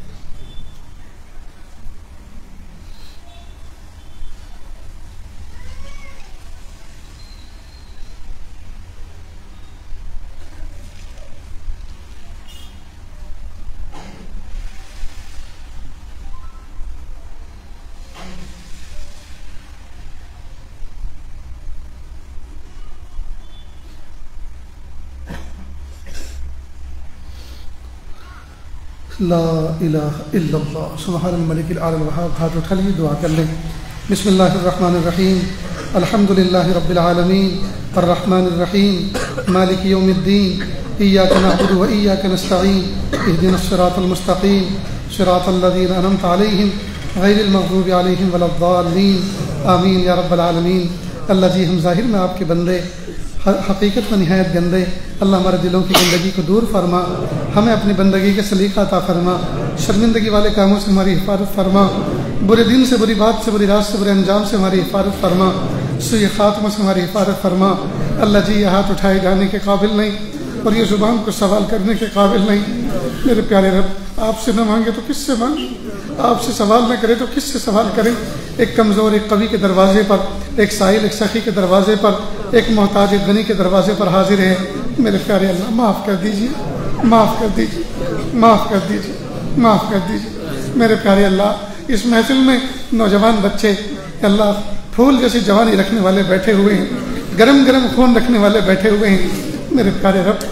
S1: لا الہ الا اللہ سبحان الملک الاعلی الوہاب۔ ہاتھ اٹھا لیے، دعا کر لیں۔ بسم اللہ الرحمن الرحیم، الحمد للہ رب العالمین الرحمن الرحیم مالک یوم الدین، ایاک نعبد و ایاک نستعین، اہدنا الصراط المستقیم صراط الذین انعمت علیہم غیر المغضوب علیہم ولا الضالین، آمین یا رب العالمین۔ اللہ جی ہم ظاہر میں آپ کے بندے، حقیقت میں نہایت گندے، اللہ ہمارے دلوں کی گندگی کو دور فرما، ہمیں اپنی بندگی کے سلیقہ عطا فرما، شرمندگی والے کاموں سے ہماری حفاظت فرما، برے دن سے، بری بات سے، بری رات سے، برے انجام سے ہماری حفاظت فرما، سوء خاتمہ سے ہماری حفاظت فرما۔ اللہ جی یہ ہاتھ اٹھائے جانے کے قابل نہیں اور یہ زبان کو سوال کرنے کے قابل نہیں، میرے پیارے رب آپ سے نہ مانگے تو کس سے مانگے، آپ سے سوال نہ کرے تو کس سے سوال کریں۔ ایک کمزور ایک قوی کے دروازے پر، ایک سائل ایک سخی کے دروازے پر، ایک محتاج ایک غنی کے دروازے پر حاضر ہے۔ میرے پیارے اللہ معاف کر دیجیے، معاف کر دیجیے، معاف کر دیجیے، معاف کر دیجیے۔ میرے پیارے اللہ اس محفل میں نوجوان بچے اللہ پھول جیسی جوانی رکھنے والے بیٹھے ہوئے ہیں، گرم گرم خون رکھنے والے بیٹھے ہوئے ہیں۔ میرے پیارے رب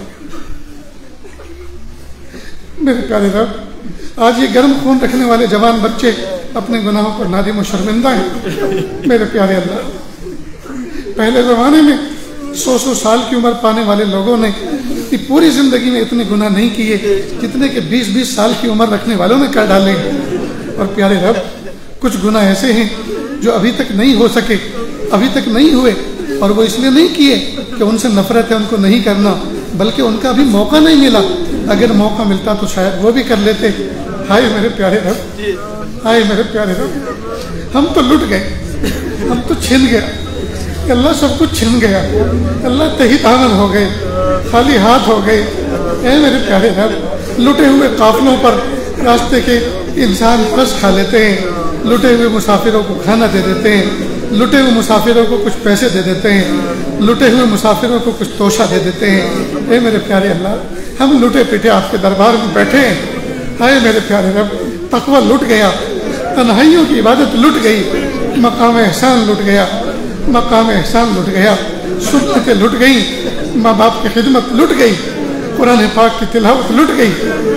S1: میرے پیارے رب آج یہ گرم خون رکھنے والے جوان بچے اپنے گناہوں پر نادم و شرمندہ ہیں۔ میرے پیارے اللہ پہلے زمانے میں سو سو سال کی عمر پانے والے لوگوں نے پوری زندگی میں اتنے گناہ نہیں کیے جتنے کہ بیس بیس سال کی عمر رکھنے والوں نے کر ڈالے ہیں۔ اور پیارے رب کچھ گناہ ایسے ہیں جو ابھی تک نہیں ہو سکے، ابھی تک نہیں ہوئے، اور وہ اس لیے نہیں کیے کہ ان سے نفرت ہے، ان کو نہیں کرنا، بلکہ ان کا بھی موقع نہیں ملا۔ اگر موقع ملتا تو شاید وہ بھی کر لیتے۔ ہائے میرے پیارے رب، ہائے میرے پیارے رب، ہم تو لٹ گئے، ہم تو چھن گیا اللہ، سب کچھ چھن گیا اللہ، تہی تانل ہو گئے، خالی ہاتھ ہو گئے۔ اے میرے پیارے رب، لٹے ہوئے قافلوں پر راستے کے انسان رس کھا لیتے ہیں، لٹے ہوئے مسافروں کو کھانا دے دیتے ہیں، لٹے ہوئے مسافروں کو کچھ پیسے دے دیتے ہیں، لٹے ہوئے مسافروں کو کچھ توشہ دے دیتے ہیں۔ اے میرے پیارے اللہ، ہم لٹے پیٹے آپ کے دربار میں بیٹھے ہیں۔ ہائے میرے پیارے رب، تقوی لٹ گیا، تنہائیوں کی عبادت لٹ گئی، مقام احسان لٹ گیا، مقام احسان لٹ گیا، سنتیں لٹ گئیں، ماں باپ کی خدمت لٹ گئی، قرآن پاک کی تلاوت لٹ گئی۔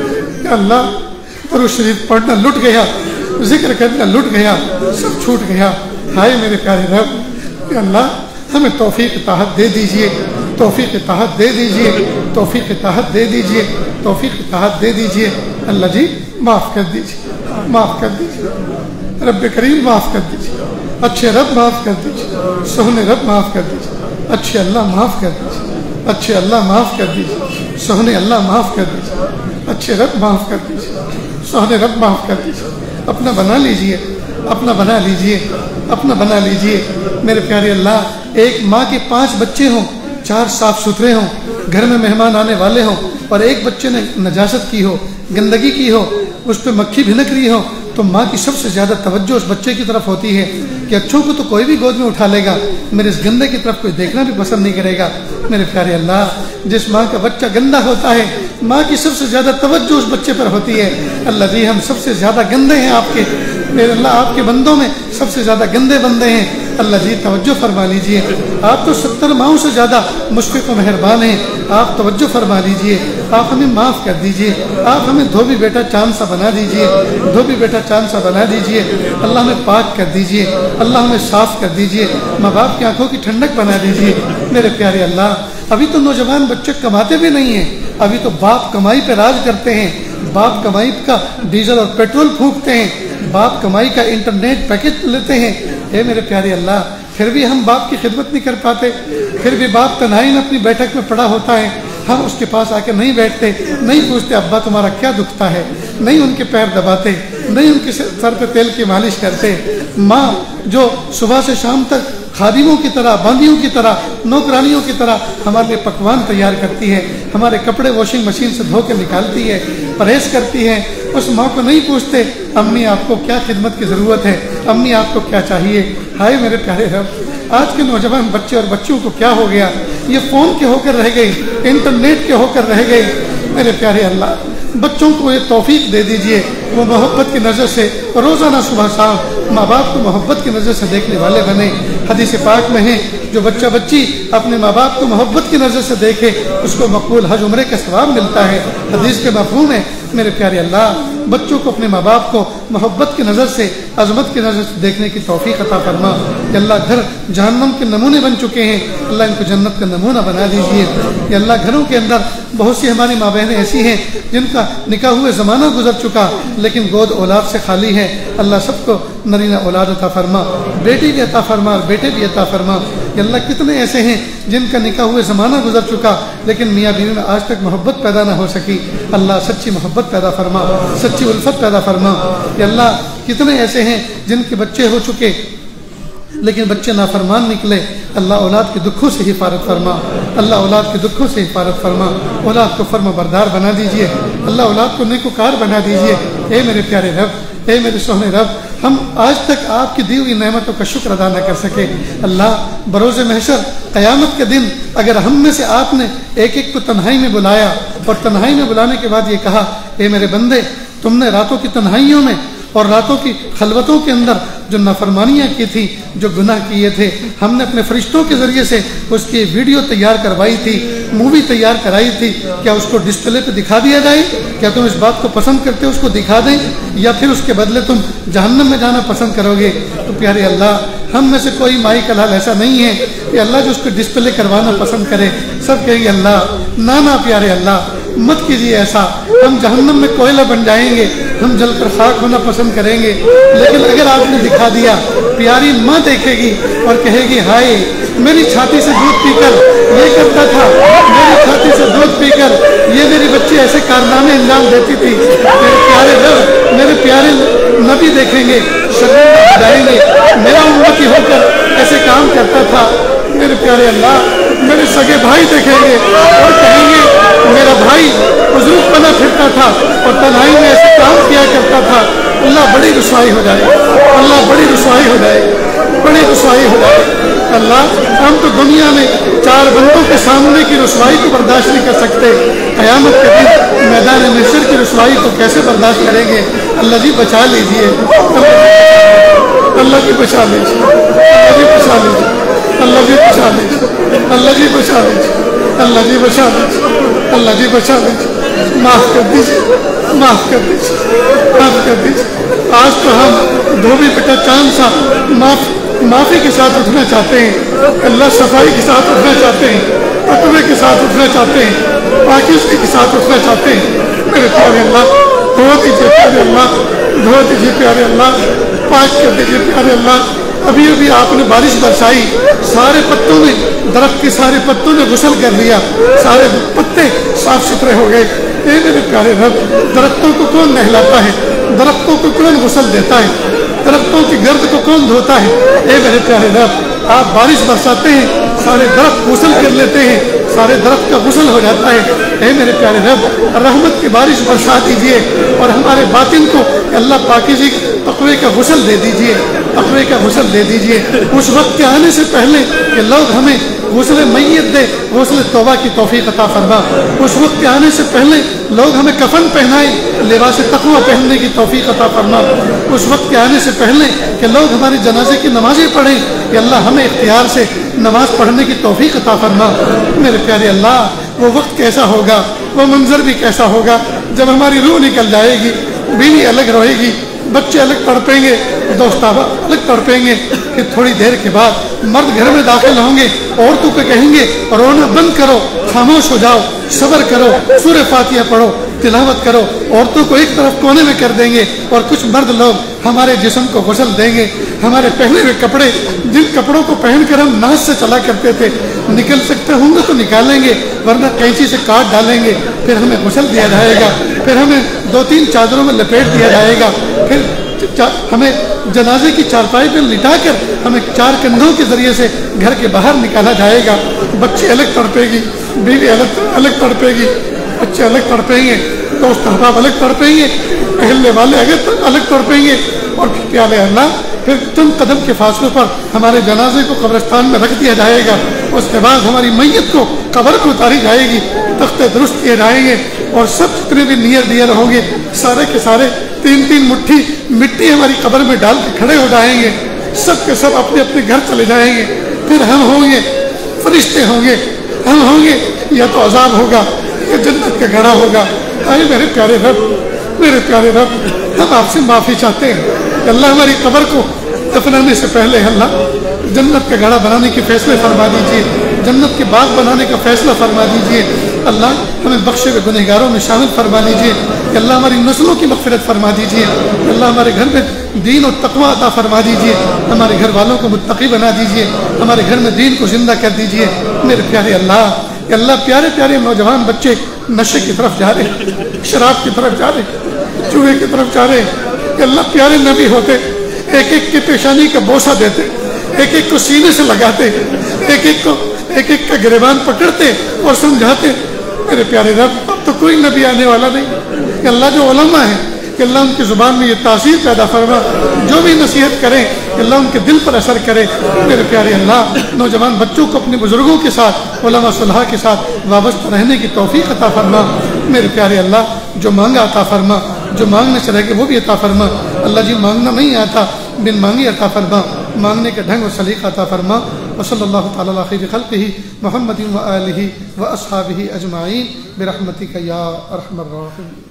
S1: یا اللہ، درود شریف پڑھنا لٹ گیا، ذکر کرنا لٹ گیا، سب چھوٹ گیا۔ ہائے میرے پیارے رب، یا اللہ ہمیں توفیق اطاعت دے دیجئے، توفیق اطاعت دے دیجئے، توفیق اطاعت دے دیجئے، توفیق اطاعت دے دیجئے۔ اللہ جی معاف کر دیجئے، معاف کر دیجئے، رب کریم معاف کر دیجئے، اچھے رب معاف کر دیجئے، سہنے رب معاف کر دیجئے، اچھے اللہ معاف کر دیجئے، اچھے اللہ معاف کر دیجئے، سہنے اللہ معاف کر دیجئے، اچھے رب معاف کر دیجئے، سہنے رب معاف کر دیجئے۔ اپنا بنا لیجئے، اپنا بنا لیجئے، اپنا بنا لیجئے۔ میرے پیارے اللہ، ایک ماں کے پانچ بچے ہوں، چار صاف ستھرے ہوں، گھر میں مہمان آنے والے ہوں، اور ایک بچے نے نجاست کی ہو، گندگی کی ہو، اس پہ مکھی بھنک رہی ہو، تو ماں کی سب سے زیادہ توجہ اس بچے کی طرف ہوتی ہے کہ اچھوں کو تو کوئی بھی گود میں اٹھا لے گا، میرے اس گندے کی طرف کوئی دیکھنا بھی پسند نہیں کرے گا۔ میرے پیارے اللہ، جس ماں کا بچہ گندا ہوتا ہے، ماں کی سب سے زیادہ توجہ اس بچے پر ہوتی ہے۔ اللہ جی، ہم سب سے زیادہ گندے ہیں آپ کے، میرے اللہ آپ کے بندوں میں سب سے زیادہ گندے بندے ہیں۔ اللہ جی توجہ فرما لیجئے، آپ تو ستر ماؤں سے زیادہ مشفق و مہربان ہیں، آپ توجہ فرما لیجئے، آپ ہمیں معاف کر دیجئے، آپ ہمیں دھوبی بیٹا چاند سا بنا دیجئے، دھوبی بیٹا چاند سا بنا دیجئے۔ اللہ ہمیں پاک کر دیجئے، اللہ ہمیں صاف کر دیجئے، ماں باپ کی آنکھوں کی ٹھنڈک بنا دیجئے۔ میرے پیارے اللہ، ابھی تو نوجوان بچے کماتے بھی نہیں ہیں، ابھی تو باپ کمائی پہ راج کرتے ہیں، باپ کمائی کا ڈیزل اور پیٹرول پھونکتے ہیں، باپ کمائی کا انٹرنیٹ پیکج لیتے ہیں۔ اے میرے پیارے اللہ، پھر بھی ہم باپ کی خدمت نہیں کر پاتے، پھر بھی باپ تنہائی میں اپنی بیٹھک میں پڑا ہوتا ہے، ہم اس کے پاس آ کے نہیں بیٹھتے، نہیں پوچھتے ابا تمہارا کیا دکھتا ہے، نہیں ان کے پیر دباتے، نہیں ان کے سر پہ تیل کی مالش کرتے۔ ماں جو صبح سے شام تک خادموں کی طرح، باندیوں کی طرح، نوکرانیوں کی طرح ہمارے لیے پکوان تیار کرتی ہے، ہمارے کپڑے واشنگ مشین سے دھو کے نکالتی ہے، پرہیز کرتی ہے، اس ماں کو نہیں پوچھتے امی آپ کو کیا خدمت کی ضرورت ہے، امی آپ کو کیا چاہیے۔ ہائے میرے پیارے رب، آج کے نوجوان بچے اور بچیوں کو کیا ہو گیا، یہ فون کے ہو کر رہ گئے، انٹرنیٹ کے ہو کر رہ گئے۔ میرے پیارے اللہ، بچوں کو یہ توفیق دے دیجئے، وہ محبت کی نظر سے روزانہ صبح شام ماں باپ کو محبت کی نظر سے دیکھنے والے بنے۔ حدیث پاک میں ہے، جو بچہ بچی اپنے ماں باپ کو محبت کی نظر سے دیکھے، اس کو مقبول حج عمرے کا ثواب ملتا ہے۔ حدیث کے مفہوم ہے۔ میرے پیارے اللہ، بچوں کو اپنے ماں باپ کو محبت کی نظر سے، عظمت کی نظر سے دیکھنے کی توفیق عطا فرما۔ کہ اللہ گھر جہنم کے نمونے بن چکے ہیں، اللہ ان کو جنت کا نمونہ بنا دیجیے۔ کہ اللہ گھروں کے اندر بہت سی ہماری ماں بہنیں ایسی ہیں جن کا نکاح ہوئے زمانہ گزر چکا لیکن گود اولاد سے خالی ہے، اللہ سب کو نرینہ اولاد عطا فرما، بیٹی بھی عطا فرما اور بیٹے بھی عطا فرما۔ کہ اللہ کتنے ایسے ہیں جن کا نکاح ہوئے زمانہ گزر چکا لیکن میاں بیوی میں آج تک محبت پیدا نہ ہو سکی، اللہ سچی محبت پیدا فرما، سچی الفت پیدا فرما۔ کہ اللہ کتنے ایسے ہیں جن کے بچے ہو چکے لیکن بچے نافرمان نکلے، اللہ اولاد کے دکھوں سے حفاظت فرما، اللہ اولاد کے دکھوں سے حفاظت فرما، اولاد کو فرما بردار بنا دیجئے، اللہ اولاد کو نیکوکار بنا دیجئے۔ اے میرے پیارے رب، اے میرے سونے رب، ہم آج تک آپ کی دی ہوئی نعمتوں کا شکر ادا نہ کر سکے، اللہ بروز محشر قیامت کے دن اگر ہم میں سے آپ نے ایک ایک کو تنہائی میں بلایا اور تنہائی میں بلانے کے بعد یہ کہا، اے میرے بندے، تم نے راتوں کی تنہائیوں میں اور راتوں کی خلوتوں کے اندر جو نافرمانیاں کی تھی، جو گناہ کیے تھے، ہم نے اپنے فرشتوں کے ذریعے سے اس کی ویڈیو تیار کروائی تھی، مووی تیار کرائی تھی، کیا اس کو ڈسپلے پہ دکھا دیا جائے؟ کیا تم اس بات کو پسند کرتے ہو اس کو دکھا دیں، یا پھر اس کے بدلے تم جہنم میں جانا پسند کرو گے؟ تو پیارے اللہ، ہم میں سے کوئی مائی کا لال ایسا نہیں ہے کہ اللہ جو اس کو ڈسپلے کروانا پسند کرے، سب کہیں گے اللہ نانا پیارے اللہ مت کیجیے ایسا، ہم جہنم میں کوئلہ بن جائیں گے، ہم جل کر خاک ہونا پسند کریں گے۔ لیکن اگر آپ نے دکھا دیا پیاری ماں دیکھے گی اور کہے گی ہائے میری چھاتی سے دودھ پی کر یہ کرتا تھا، میری چھاتی سے دودھ پی کر یہ میری بچی ایسے کارنامے انجام دیتی تھی. میرے پیارے رب میرے پیارے نبی دیکھیں گے، شرمندہ ہو جائیں گے، میرا امتی ہو کر ایسے کام کرتا تھا. میرے پیارے اللہ میرے سگے بھائی دیکھیں گے اور کہیں گے میرا بھائی بزرگ بنا پھرتا تھا اور تنہائی میں ایسے کام کیا کرتا تھا. اللہ بڑی رسوائی ہو جائے، اللہ بڑی رسوائی ہو جائے، بڑی رسوائی ہو جائے. اللہ ہم تو دنیا میں چار بندوں کے سامنے کی رسوائی کو برداشت نہیں کر سکتے، قیامت کے دن میدان محشر کی رسوائی کو کیسے برداشت کریں گے؟ اللہ جی بچا لیجیے، اللہ جی بچا لیجیے، اللہ جی بچا لیجیے، اللہ جی بچا لیجیے، اللہ جی بچا لیجیے، اللہ جی بچا لیجیے، اللہ جی بچا لیجیے. معاف کر دیجیے، معاف کر دیجیے، معاف کر دیجیے. آج تو ہم دھوبی پٹا چاند سا معاف معافی کے ساتھ اٹھنا چاہتے ہیں، اللہ صفائی کے ساتھ اٹھنا چاہتے ہیں، تقوی کے ساتھ اٹھنا چاہتے ہیں، پاکیزگی کے ساتھ اٹھنا چاہتے ہیں. میرے پیارے اللہ دھو دیجیے، پیارے اللہ دھو دیجیے، پیارے اللہ پاک کر دیجیے. پیارے اللہ ابھی ابھی آپ نے بارش برسائی، سارے پتوں نے درخت کے سارے پتوں نے غسل کر لیا، سارے پتے صاف ستھرے ہو گئے. اے میرے پیارے رب درختوں کو کون نہلاتا ہے؟ درختوں کو کون غسل دیتا ہے؟ درختوں کی گرد کو کون دھوتا ہے؟ اے میرے پیارے رب آپ بارش برساتے ہیں، سارے درخت غسل کر لیتے ہیں، سارے درخت کا غسل ہو جاتا ہے. اے میرے پیارے رب رحمت کی بارش برسا دیجیے اور ہمارے باطن کو اللہ پاکیزگی تقوی کا غسل دے دیجیے، تقوی کا غسل دے دیجیے. اس وقت کے آنے سے پہلے کہ لوگ ہمیں غسل میت دے، غسل توبہ کی توفیق عطا فرما. اس وقت کے آنے سے پہلے لوگ ہمیں کفن پہنائیں، لباس تقوی پہننے کی توفیق عطا فرما. اس وقت کے آنے سے پہلے کہ لوگ ہماری جنازے کی نمازیں پڑھیں، کہ اللہ ہمیں اختیار سے نماز پڑھنے کی توفیق عطا فرما. میرے پیارے اللہ وہ وقت کیسا ہوگا، وہ منظر بھی کیسا ہوگا جب ہماری روح نکل جائے گی، بیوی الگ رہے گی، بچے الگ تڑپیں گے، دوست الگ تڑپیں گے. پھر تھوڑی دیر کے بعد مرد گھر میں داخل ہوں گے، عورتوں کو کہیں گے رونا بند کرو، خاموش ہو جاؤ، صبر کرو، سورہ فاتحہ پڑھو، تلاوت کرو. عورتوں کو ایک طرف کونے میں کر دیں گے اور کچھ مرد لوگ ہمارے جسم کو غسل دیں گے. ہمارے پہنے ہوئے کپڑے، جن کپڑوں کو پہن کر ہم ناز سے چلا کرتے تھے، نکل سکتے ہوں گے تو نکالیں گے، ورنہ کینچی سے کاٹ ڈالیں گے. پھر ہمیں غسل دیا جائے گا، پھر ہمیں دو تین چادروں میں لپیٹ دیا جائے گا، پھر ہمیں جنازے کی چارپائی پہ لٹا کر ہمیں چار کندھوں کے ذریعے سے گھر کے باہر نکالا جائے گا. بچے الگ تڑپے گی، بیوی الگ الگ تڑپے گی، بچے الگ تڑپیں گے، دوست احباب الگ تڑپیں گے، اہل والے الگ تڑپیں گے. اور پھر پیارے اللہ پھر چند قدم کے فاصلے پر ہمارے جنازے کو قبرستان میں رکھ دیا جائے گا. اس کے بعد ہماری میت کو قبر کو اتاری جائے گی، تختے درست کیے جائیں گے اور سب جتنے بھی نیئر دیئر ہوں گے سارے کے سارے تین تین مٹھی مٹی ہماری قبر میں ڈال کے کھڑے ہو جائیں گے. سب کے سب اپنے اپنے گھر چلے جائیں گے. پھر ہم ہوں گے، فرشتے ہوں گے، ہم ہوں گے، یا تو عذاب ہوگا یا جنت کا گھڑا ہوگا. آئے میرے پیارے رب، میرے پیارے رب ہم آپ سے معافی چاہتے ہیں کہ اللہ ہماری قبر کو دفنانے سے پہلے اللہ جنت کا گھڑا بنانے کے فیصلے فرما دیجیے، جنت کے باغ بنانے کا فیصلہ فرما دیجیے. اللہ ہمیں بخشے ہوئے گنہگاروں میں شامل فرما دیجیے. کہ اللہ ہماری نسلوں کی مغفرت فرما دیجیے. اللہ ہمارے گھر میں دین اور تقوی عطا فرما دیجیے. ہمارے گھر والوں کو متقی بنا دیجیے. ہمارے گھر میں دین کو زندہ کر دیجیے. میرے پیارے اللہ، کہ اللہ پیارے پیارے نوجوان بچے نشے کی طرف جا رہے، شراب کی طرف جا رہے، جوئے کی طرف جا رہے. کہ اللہ پیارے نبی ہوتے ایک ایک کی پیشانی کا بوسہ دیتے، ایک ایک کو سینے سے لگاتے، ایک ایک کو ایک ایک کا گریبان پکڑتے اور سمجھاتے. میرے پیارے رب اب تو کوئی نبی آنے والا نہیں. کہ اللہ جو علماء ہیں کہ اللہ ان کی زبان میں یہ تاثیر پیدا فرما، جو بھی نصیحت کریں کہ اللہ ان کے دل پر اثر کرے. میرے پیارے اللہ نوجوان بچوں کو اپنے بزرگوں کے ساتھ، علماء صلحاء کے ساتھ وابستہ رہنے کی توفیق عطا فرما. میرے پیارے اللہ جو مانگا عطا فرما، جو مانگنے سے رہ کے وہ بھی عطا فرما. اللہ جی مانگنا نہیں آتا، بن مانگی عطا فرما، مانگنے کا ڈھنگ و سلیقہ عطا فرما. وصلی اللہ تعالی علی خیر خلقہ محمد و آلہ و اصحابہ اجمعین برحمتک یا ارحم الراحمین.